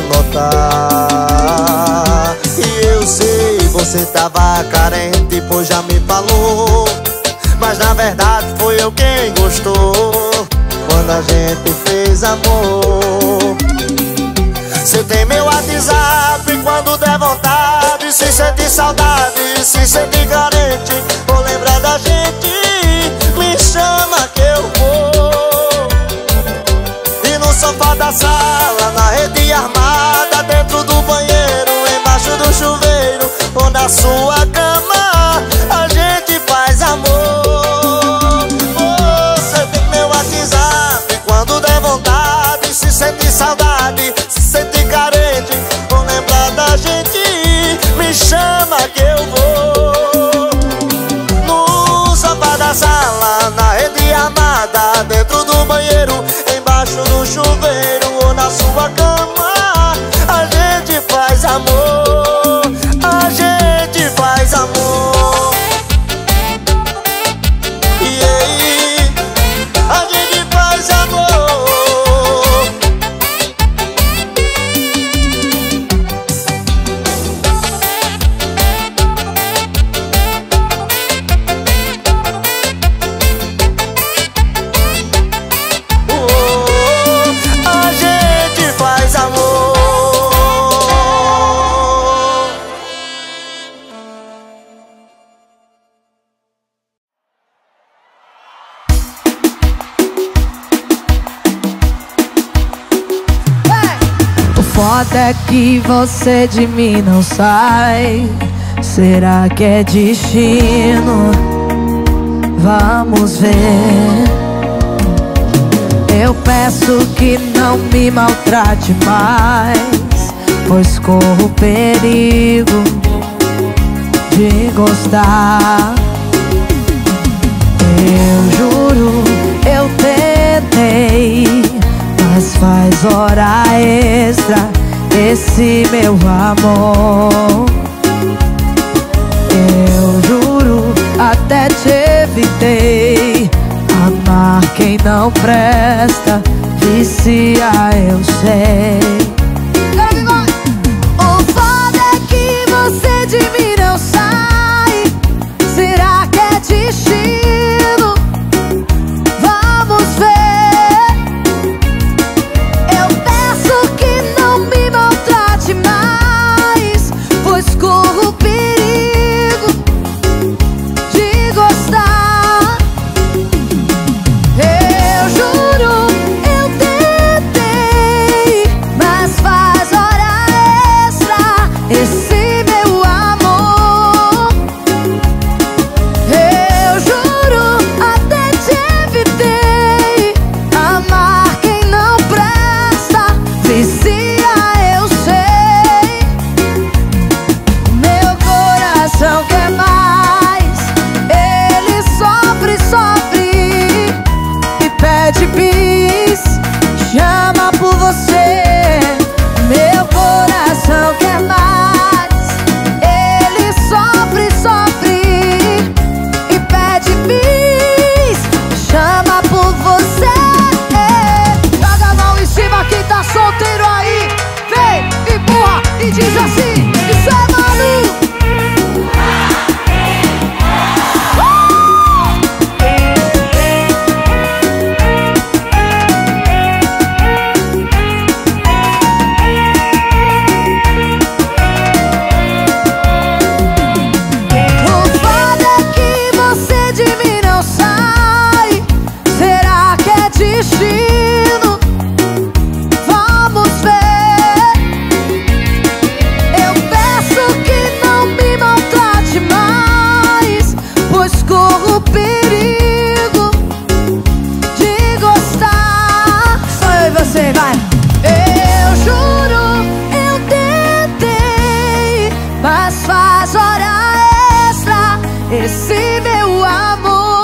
notar. E eu sei, você tava carente, pois já me falou, mas na verdade foi eu quem gostou quando a gente fez amor. Cê tem meu WhatsApp, quando der vontade, se sente saudade, se sente carente, ou lembrar da gente, me chama que eu vou. E no sofá da sala, na rede armada, dentro do banheiro, embaixo do chuveiro, ou na sua cama, a gente faz amor. Você tem meu WhatsApp, quando der vontade, se sente saudade, se sente carente, ou lembrar da gente, me chama que eu vou. No sofá da sala, na rede armada, dentro do banheiro, embaixo do chuveiro, ou na sua cama, a gente faz amor, a gente faz amor. Yeah, a gente faz amor. A gente faz amor. O foda é que você de mim não sai. Será que é destino? Vamos ver. Eu peço que não me maltrate mais, pois corro perigo de gostar. Eu juro, eu tentei, mas faz hora extra esse meu amor. Eu juro, até te evitei. Amar quem não presta, vicia, eu sei. O foda é que você de mim não sai. Será que é destino? Vamos ver. Eu peço que não me maltrate mais, pois corro perigo de gostar. Eu juro, eu tentei, mas esse meu amor.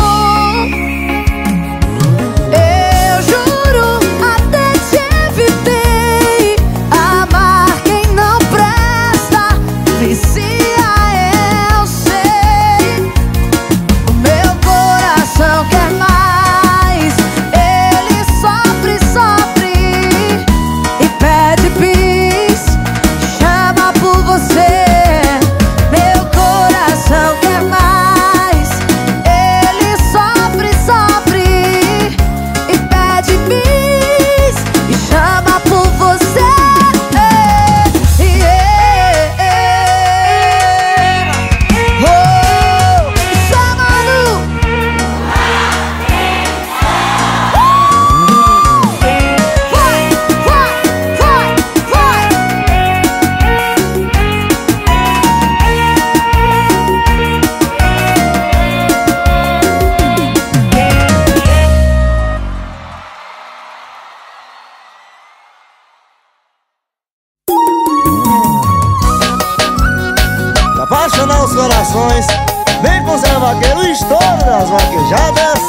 Eu juro, até te evitei. Amar quem não presta vicia, eu sei. O meu coração quer mais. Ele sofre, sofre e pede bis, chama por você. Meu coração quer mais. Ele sofre, sofre e pede bis e chama por você. Oh, chamando. Vai, vai, vai, vai. Pra apaixonar os corações, vem com Zé Vaqueiro, história das vaquejadas.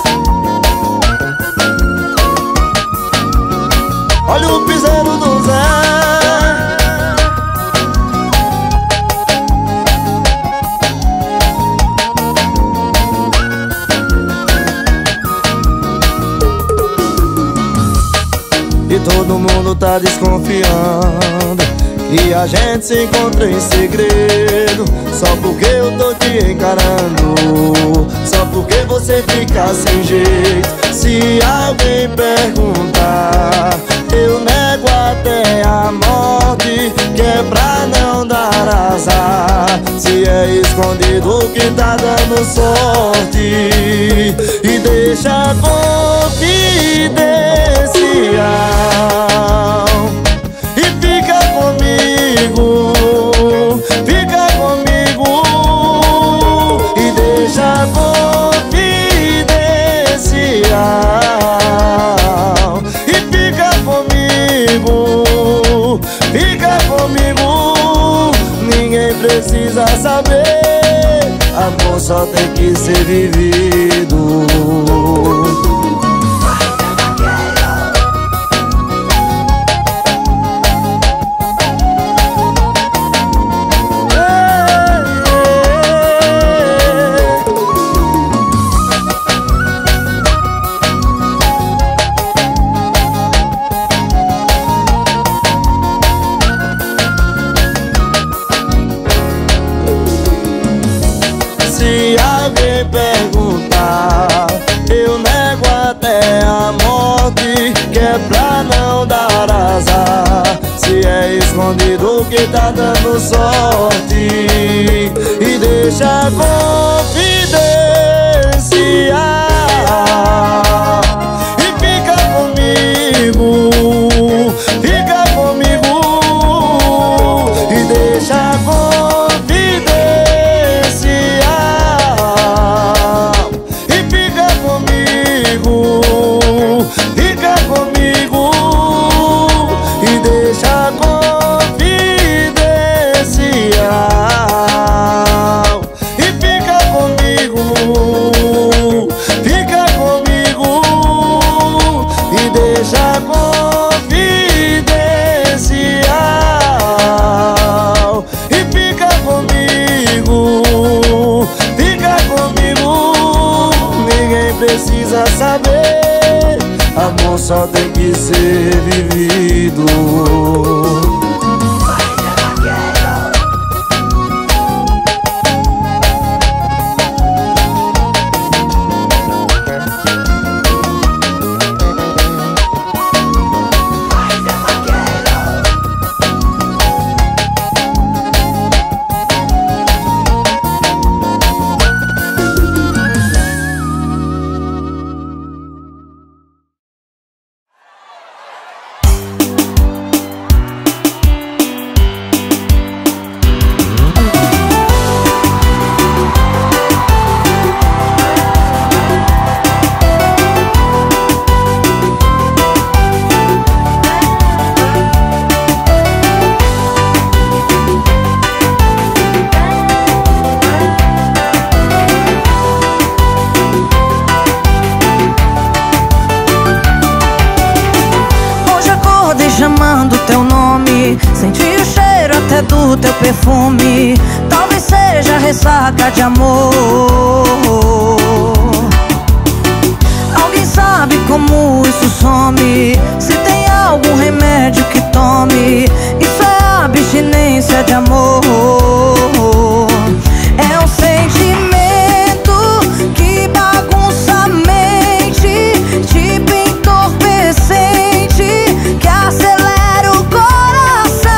Olha o piseiro do Zé. E todo mundo tá desconfiando que a gente se encontra em segredo, só porque eu tô te encarando, só porque você fica sem jeito. Se alguém perguntar, eu nego até a morte, que é pra não dar azar. Se é escondido que tá dando sorte, e deixa confidencial. E fica comigo, fica comigo, e deixa confidencial. E fica comigo, fica comigo, ninguém precisa saber, amor só tem que ser vivido. Se alguém perguntar, eu nego até a morte, que é pra não dar azar. Se é escondido que tá dando sorte, e deixa confidencial. E fica comigo, fica comigo, e deixa confidencial. E fica comigo, fica comigo, e deixa confidencial. E fica comigo, fica comigo, e deixa confidencial. E fica comigo, fica comigo, ninguém precisa saber, amor só tem que ser vivido. nome, senti o cheiro até do teu perfume. Talvez seja ressaca de amor. Alguém sabe como isso some? Se tem algum remédio que tome? Isso é abstinência de amor. É um sentimento que bagunça a mente, tipo entorpecente, que acelera o coração.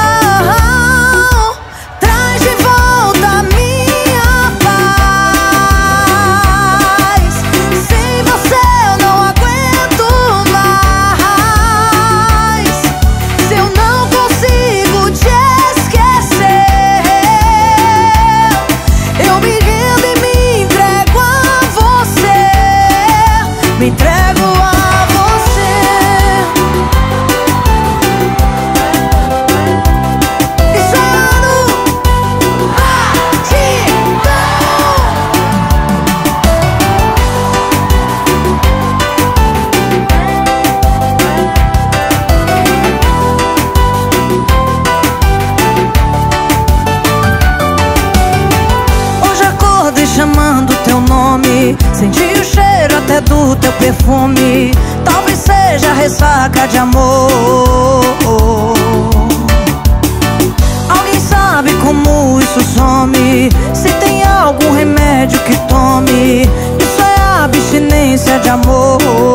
Traz de volta a minha paz. Sem você eu não aguento mais. Se eu não consigo te esquecer, eu me rendo e me entrego a você. Me entrego a você. Isso é ano Hoje acordei chamando teu nome, senti o cheiro até do teu perfume. Talvez seja ressaca de amor. Alguém sabe como isso some? Se tem algum remédio que tome? Isso é abstinência de amor.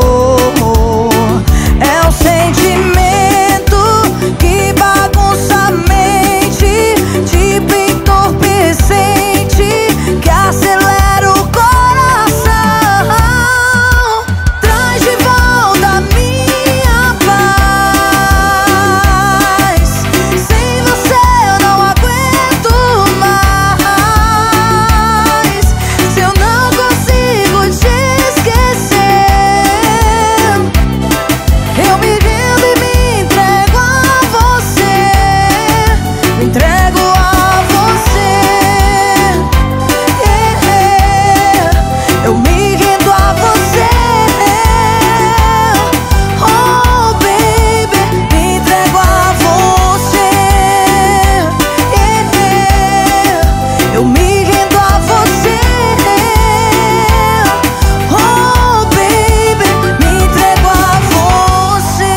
É um sentimento que bagunça a mente, tipo entorpecente, que acelera o coração. Traz de volta a minha paz. Sem você eu não aguento mais. Se eu não consigo te esquecer, eu me rendo e me entrego a você. Me entrego a você. Eu me rendo a você. Oh baby, me entrego a você. Eu me rendo a você. Oh baby, me entrego a você.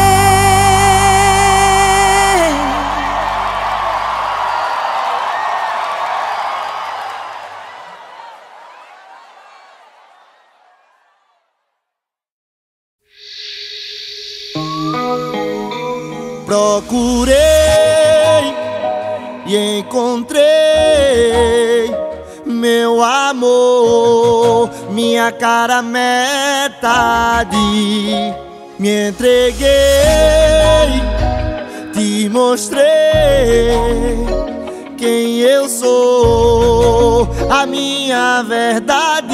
Procurei e encontrei meu amor, minha cara metade. Me entreguei, te mostrei quem eu sou, a minha verdade.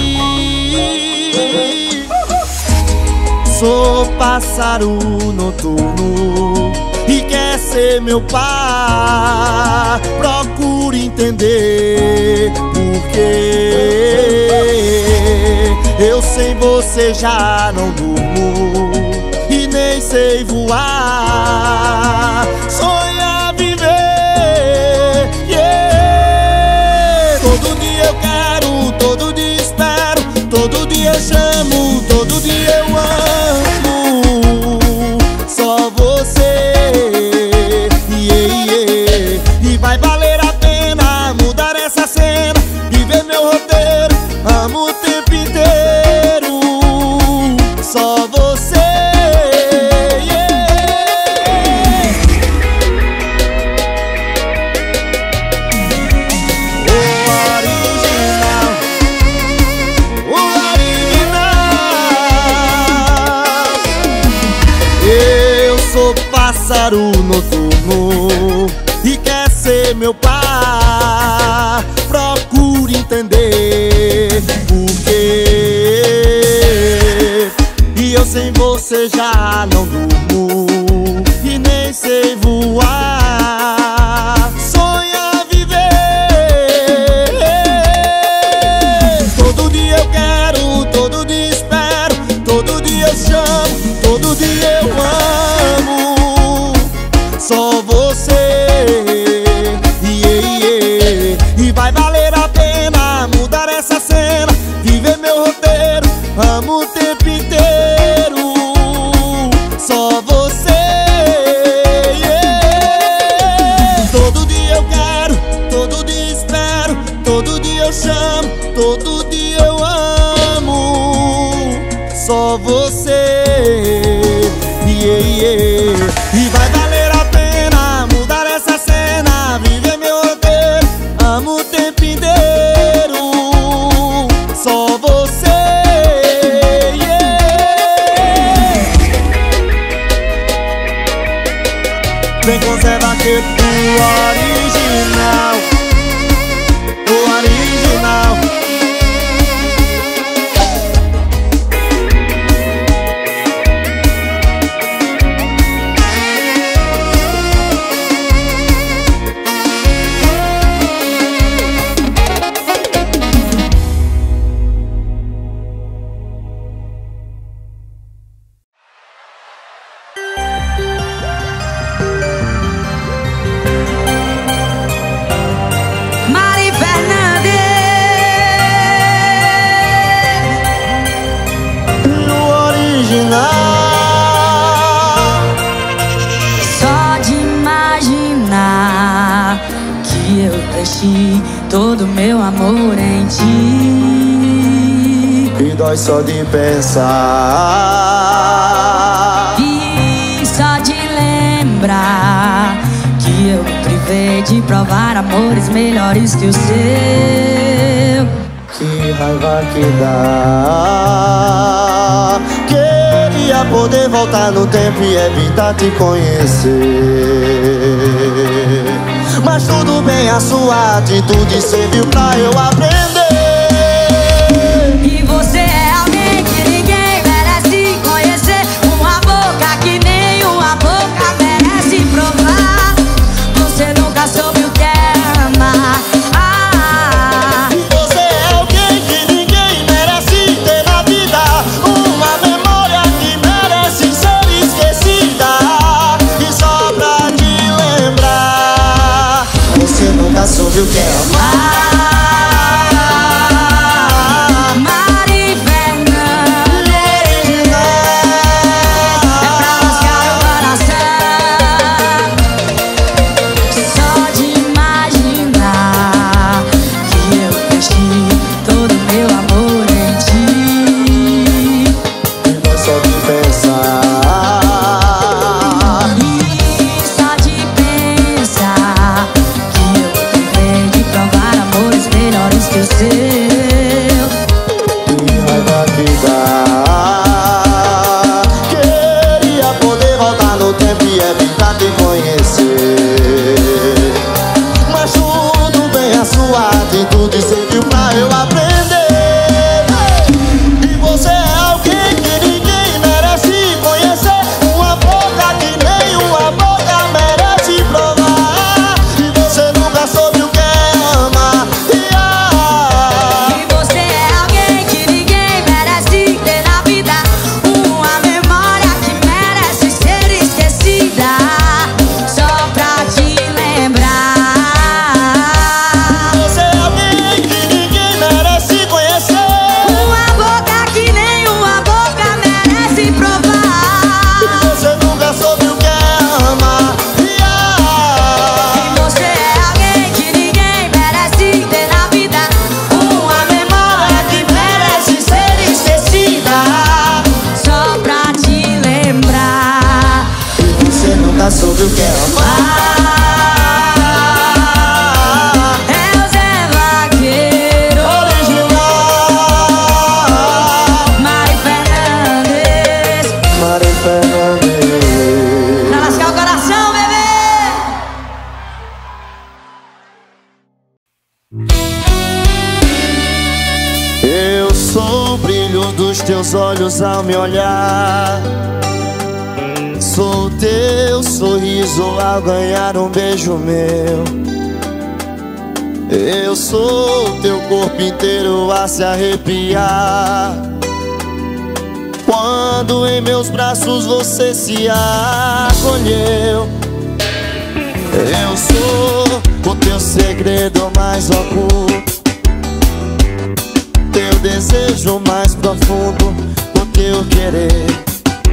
Sou pássaro noturno e quer ser meu par. Procure entender porque eu sem você já não durmo e nem sei voar. Sonhar viver, yeah. Todo dia eu quero, todo dia espero, todo dia eu chamo, todo dia eu amo. Só você, yeah, yeah. E vai valer a pena mudar essa cena, viver meu roteiro, amo o tempo inteiro. Só você, yeah. O original, o original. Eu sou pássaro noturno e quer ser meu par. Procure entender porque e eu sem você já não durmo e nem sei voar. Sonhar viver, todo dia eu quero, todo dia espero, todo dia eu chamo, todo dia eu amo. Só você. chamo, todo dia eu amo só você. E vai valer a pena mudar essa cena, viver meu roteiro, amo o tempo inteiro só você. Vem com Zé Vaqueiro, o original, o original. Todo meu amor em ti, e dói só de pensar, e só de lembrar que eu me privei de provar amores melhores que o seu. que raiva que dá. Queria poder voltar no tempo e evitar te conhecer, mas tudo bem, a sua atitude serviu pra eu aprender. E você é alguém que ninguém merece conhecer, uma boca que nenhuma boca merece provar. Você nunca soube o que é amar. E você é alguém que ninguém merece ter na vida, uma memória que merece ser esquecida. E só pra te lembrar, você nunca soube o que é amar. Tudo serviu pra eu aprender. E você é alguém que ninguém merece conhecer, uma boca que nenhuma boca merece provar. E você nunca soube o que é amar. E você é alguém que ninguém merece ter na vida, uma memória que merece ser esquecida. Só pra te lembrar, sobre o que é amar. é o Zé Vaqueiro original, Mari Fernandes. Mari Fernandes. Pra lascar o coração, bebê. Eu sou o brilho dos teus olhos ao me olhar, sou o teu sorriso ao ganhar um beijo meu. Eu sou o teu corpo inteiro a se arrepiar quando em meus braços você se acolheu. Eu sou o teu segredo mais oculto, teu desejo mais profundo, o teu querer.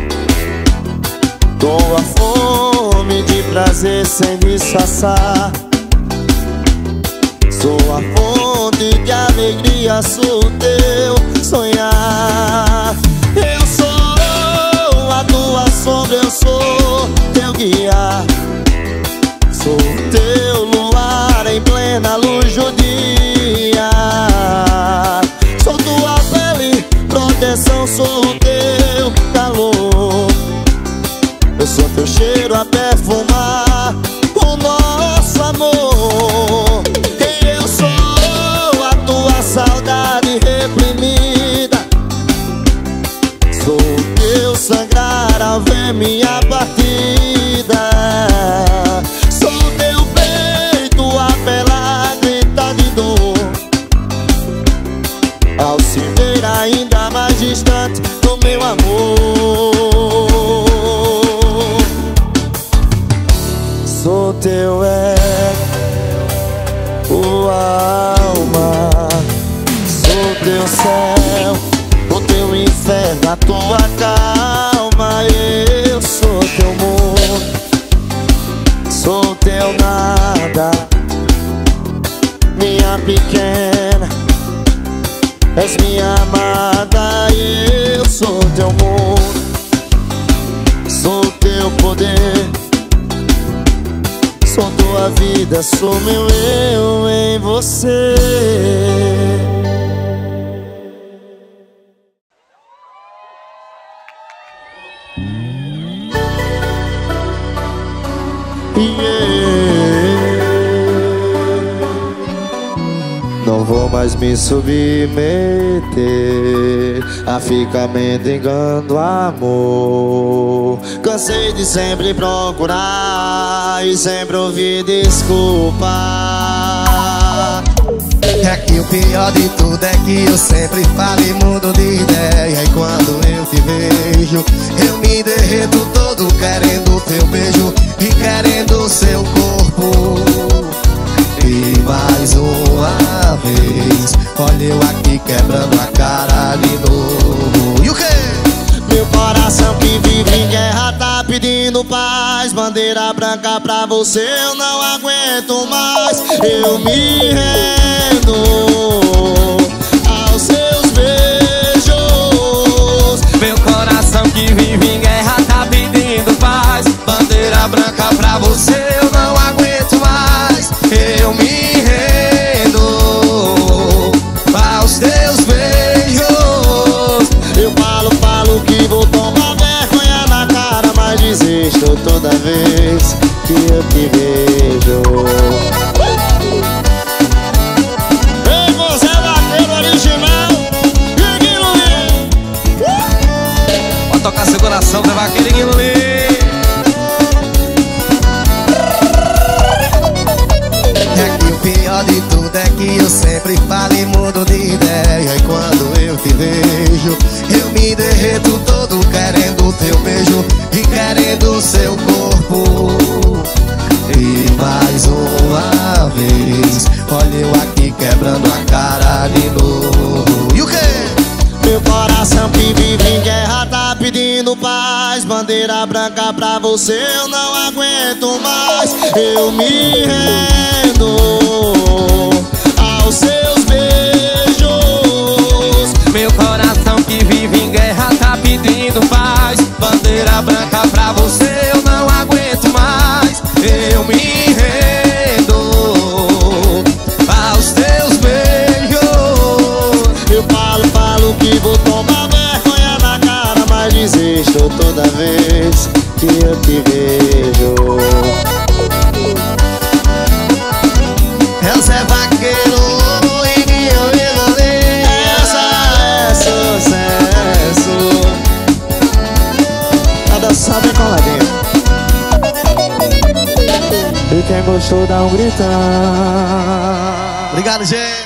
Com a fome de prazer sem disfarçar, sou a fonte de que alegria sou teu sonhar. Eu sou a tua sombra, eu sou teu guia. Sou teu luar em plena luz do dia. Sou tua pele, proteção, sou o teu calor. Eu sou teu cheiro a perfumar o nosso amor. Eu sou a tua saudade reprimida. Sou teu sangrar ao ver minha partida. Sou teu peito a pela grita de dor, ao se ver ainda mais distante do meu amor. Sou teu alma, sou teu céu, o teu inferno, a tua calma. Eu sou teu mundo, sou teu nada, minha pequena, és minha amada. Eu sou teu mundo, sou teu poder, sou tua vida, sou meu eu em você. Não vou mais me submeter a ficar mendigando amor. Cansei de sempre procurar e sempre ouvir desculpa. É que o pior de tudo é que eu sempre falo e mudo de ideia. E quando eu te vejo, eu me derreto todo querendo teu beijo e querendo seu corpo. E mais uma vez, olha eu aqui quebrando a cara de novo. E o quê? Meu coração que vive em guerra tá pedindo paz. Bandeira branca pra você eu não aguento mais. Eu me rendo aos seus beijos. Meu coração que vive em guerra tá pedindo paz. Bandeira branca pra você eu não aguento mais. Eu me rendo aos teus beijos. Eu falo que vou tomar vergonha na cara, mas desisto toda vez que eu te vejo. Ei, você é vaqueiro original, Guilherme Luiz. Pode tocar seu coração, é vaqueiro Guilherme Luiz. Pior de tudo é que eu sempre falo e mudo de ideia. E quando eu te vejo, eu me derreto todo querendo teu beijo e querendo seu corpo. E mais uma vez, olha eu aqui quebrando a cara de novo. E o quê? Meu coração que vive em guerra tá pedindo paz. Bandeira branca pra você eu não aguento mais. Eu me rendo aos seus beijos. Meu coração que vive em guerra tá pedindo paz. Bandeira branca pra você eu não aguento mais. Eu me rendo aos teus beijos. Eu falo que vou tomar vergonha na cara, mas desisto toda vez que eu te vejo. É o Zé Vaqueiro e Guilherme. Essa é sucesso. Nada sabe coladinho. E quem gostou dá um gritão. Obrigado, gente.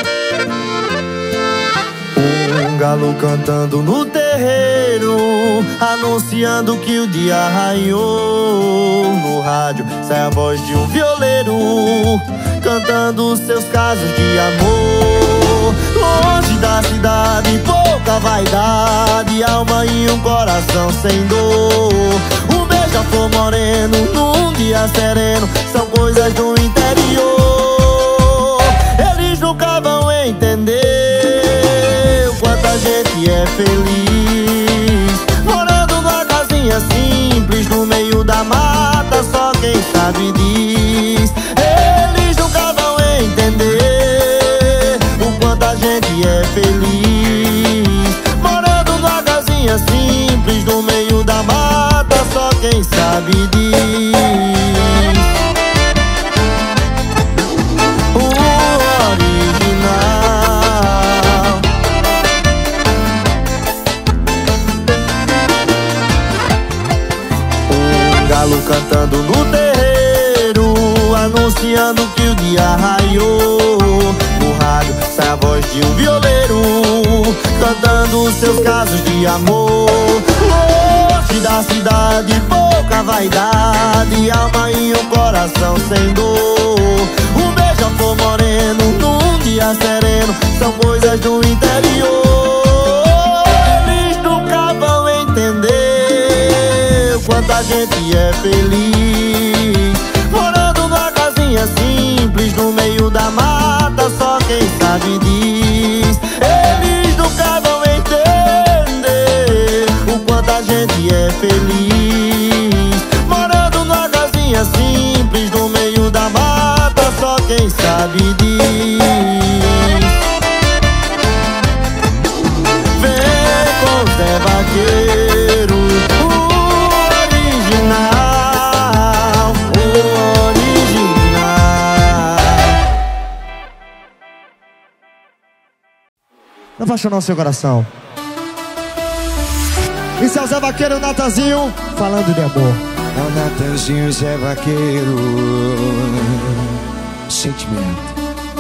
Galo cantando no terreiro, anunciando que o dia raiou. No rádio sai a voz de um violeiro cantando seus casos de amor. Longe da cidade, pouca vaidade, alma e um coração sem dor. Um beija-flor moreno num dia sereno são coisas do interior. Eles nunca vão entender o quanto a gente é feliz morando numa casinha simples no meio da mata, só quem sabe diz. Eles nunca vão entender o quanto a gente é feliz morando numa casinha simples no meio da mata, só quem sabe diz. O original. Um galo cantando no terreiro anunciando que o dia raiou. No rádio sai a voz de um violeiro cantando seus casos de amor. Longe da cidade, pouca vaidade, alma e um coração sem dor. Um beija-flor moreno num dia sereno são coisas do interior. Eles nunca vão entender o quanto a gente é feliz morando numa casinha simples no meio da mata, só quem sabe diz. Eles nunca vão entender o quanto a gente é feliz morando numa casinha simples no meio da mata, só quem sabe diz. Vem com Zé Vaqueiro, o original, o original. Não apaixonou o seu coração. Isso é o Zé Vaqueiro e o Natanzinho falando de amor. É o Natanzinho, Zé Vaqueiro. Sentimento.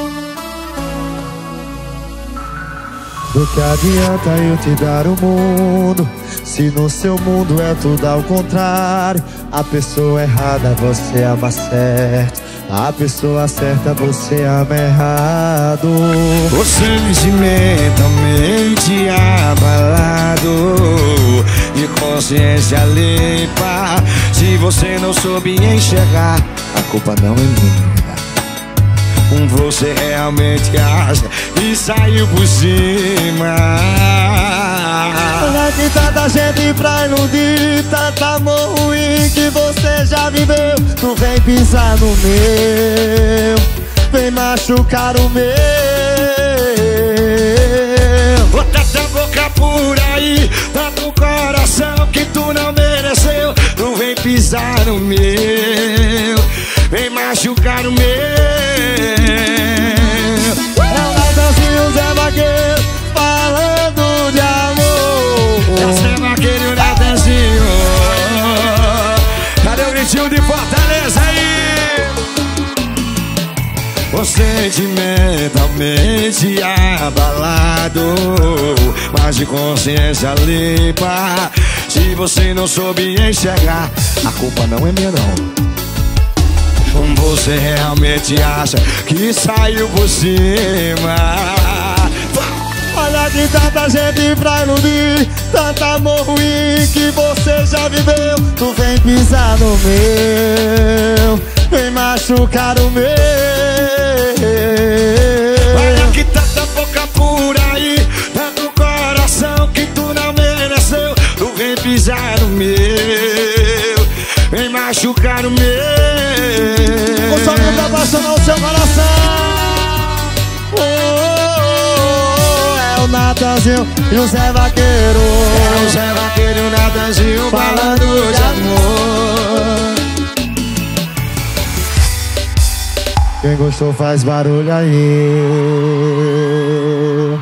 Do que adianta eu te dar o mundo se no seu mundo é tudo ao contrário? A pessoa errada você ama certo, a pessoa certa você ama errado. Você mentalmente abalado e consciência limpa. Se você não soube enxergar, a culpa não é minha. Você realmente acha que saiu por cima. Olha que tanta gente pra iludir, tanta amor ruim que você já viveu. Tu vem pisar no meu, vem machucar o meu. Tanta boca por aí, tanto coração que tu não mereceu. Tu vem pisar no meu, vem machucar o meu. Zé Vaqueiro falando de amor. É o Zé Vaqueiro e o Natanzinho. Cadê o gritinho de Fortaleza aí? Você sentimentalmente abalado, mas de consciência limpa. Se você não soube enxergar, a culpa não é minha não. Você realmente acha que saiu por cima. Olha que tanta gente pra iludir, tanto amor ruim que você já viveu. Tu vem pisar no meu, vem machucar o meu. Olha que tanta boca por aí, tanto coração que tu não mereceu. Tu vem pisar no meu, vem machucar o meu. O sonho tá apaixonar o seu coração. É o Natanzinho e o Zé Vaqueiro. É o Zé Vaqueiro e o Natanzinho falando de amor. Quem gostou faz barulho aí.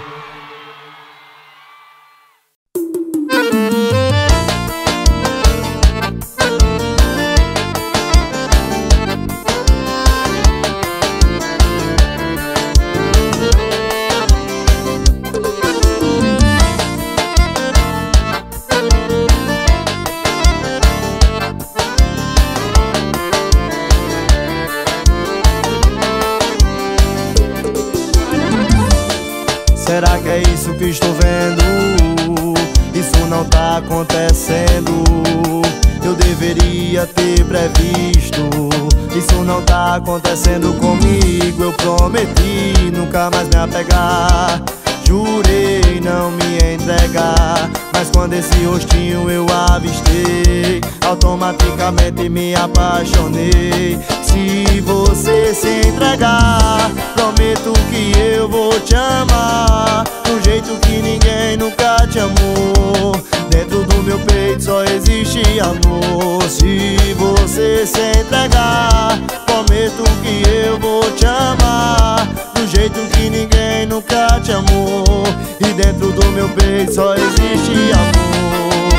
que é isso que estou vendo? Isso não tá acontecendo. Eu deveria ter previsto. Isso não tá acontecendo comigo. Eu prometi nunca mais me apegar. Jurei não me entregar. Mas quando esse rostinho eu avistei, automaticamente me apaixonei. Se você se entregar, prometo que eu vou te amar do jeito que ninguém nunca te amou. Dentro do meu peito só existe amor. Se você se entregar, prometo que eu vou te amar do jeito que ninguém nunca te amou. E dentro do meu peito só existe amor.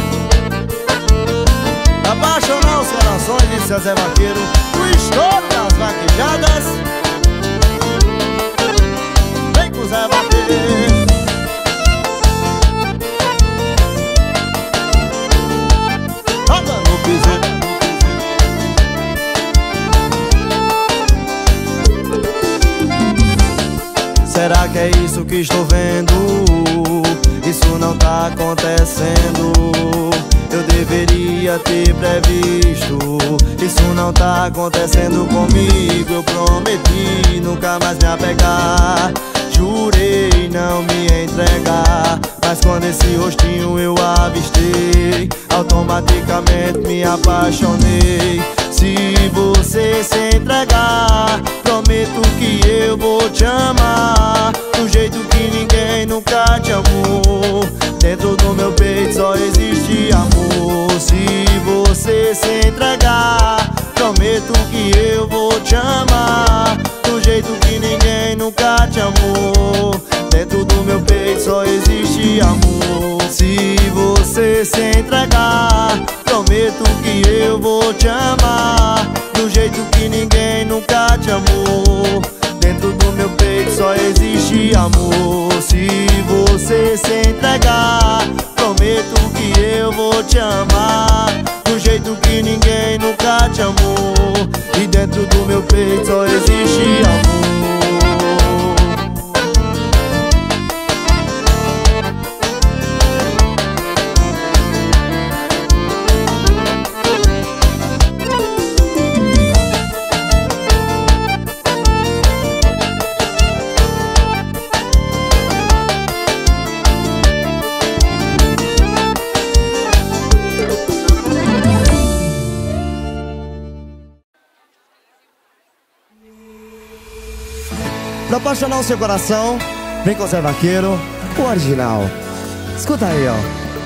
Apaixonar os corações, disse Zé Vaqueiro, o estouro das vaquejadas. Vem com o Zé Vaqueiro. Anda no piseiro. Será que é isso que estou vendo? Isso não tá acontecendo. Eu deveria ter previsto. Isso não tá acontecendo comigo. Eu prometi nunca mais me apegar. Jurei não me entregar. Mas quando esse rostinho eu avistei, automaticamente me apaixonei. Se você se entregar, prometo que eu vou te amar do jeito que ninguém nunca te amou. Dentro do meu peito só existe amor. Se você se entregar, prometo que eu vou te amar do jeito que ninguém nunca te amou. Dentro do meu peito só existe amor. Se você se entregar, prometo que eu vou te amar do jeito que ninguém nunca te amou. Dentro do meu peito só existe amor. Se você se entregar, prometo que eu vou te amar do jeito que ninguém nunca te amou. E dentro do meu peito só existe amor. Pra apaixonar o seu coração, vem com o Zé Vaqueiro, o original. Escuta aí, ó.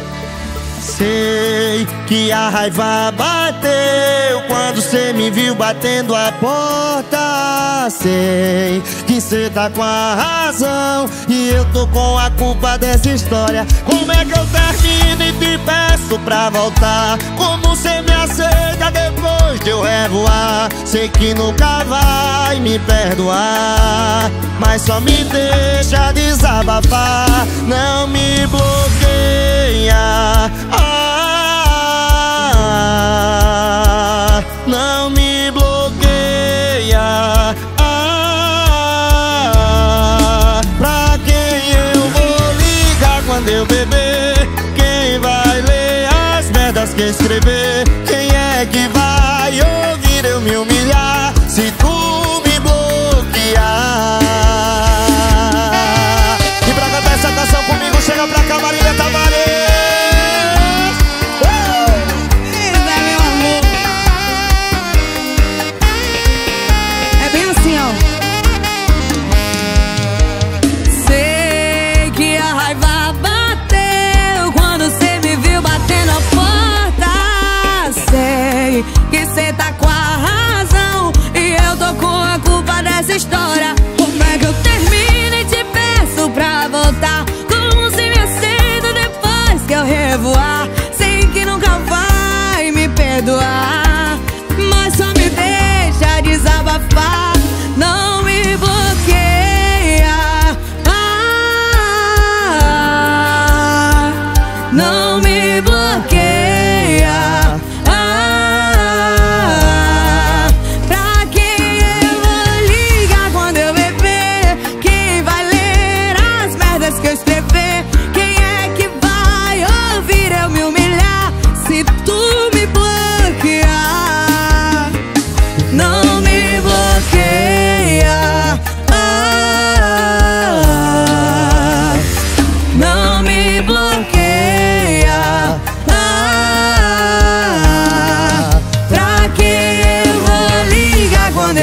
Sei que a raiva bateu quando cê me viu batendo a porta. Sei que cê tá com a razão e eu tô com a culpa dessa história. Como é que eu termino e te peço pra voltar? Como cê me aceita depois de eu revoar? Sei que nunca vai me perdoar, mas só me deixa desabafar. Não me bloqueia, não me bloqueia. Pra quem eu vou ligar quando eu beber? Quem vai ler as merdas que escrever? Quem é que vai ouvir eu me humilhar se tu me bloquear? E pra cantar essa canção comigo, chega pra cá, Marília Tavares. Que cê tá com a razão e eu tô com a culpa dessa história. Como é que eu termino e te peço pra voltar? Como se me aceita depois que eu revoar? Sei que nunca vai me perdoar, mas só me deixa desabafar. Não me bloqueia, não me bloqueia.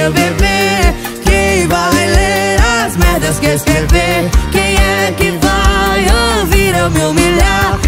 meu bebê? Quem vai ler as merdas que escrever? Quem é que vai ouvir eu me humilhar?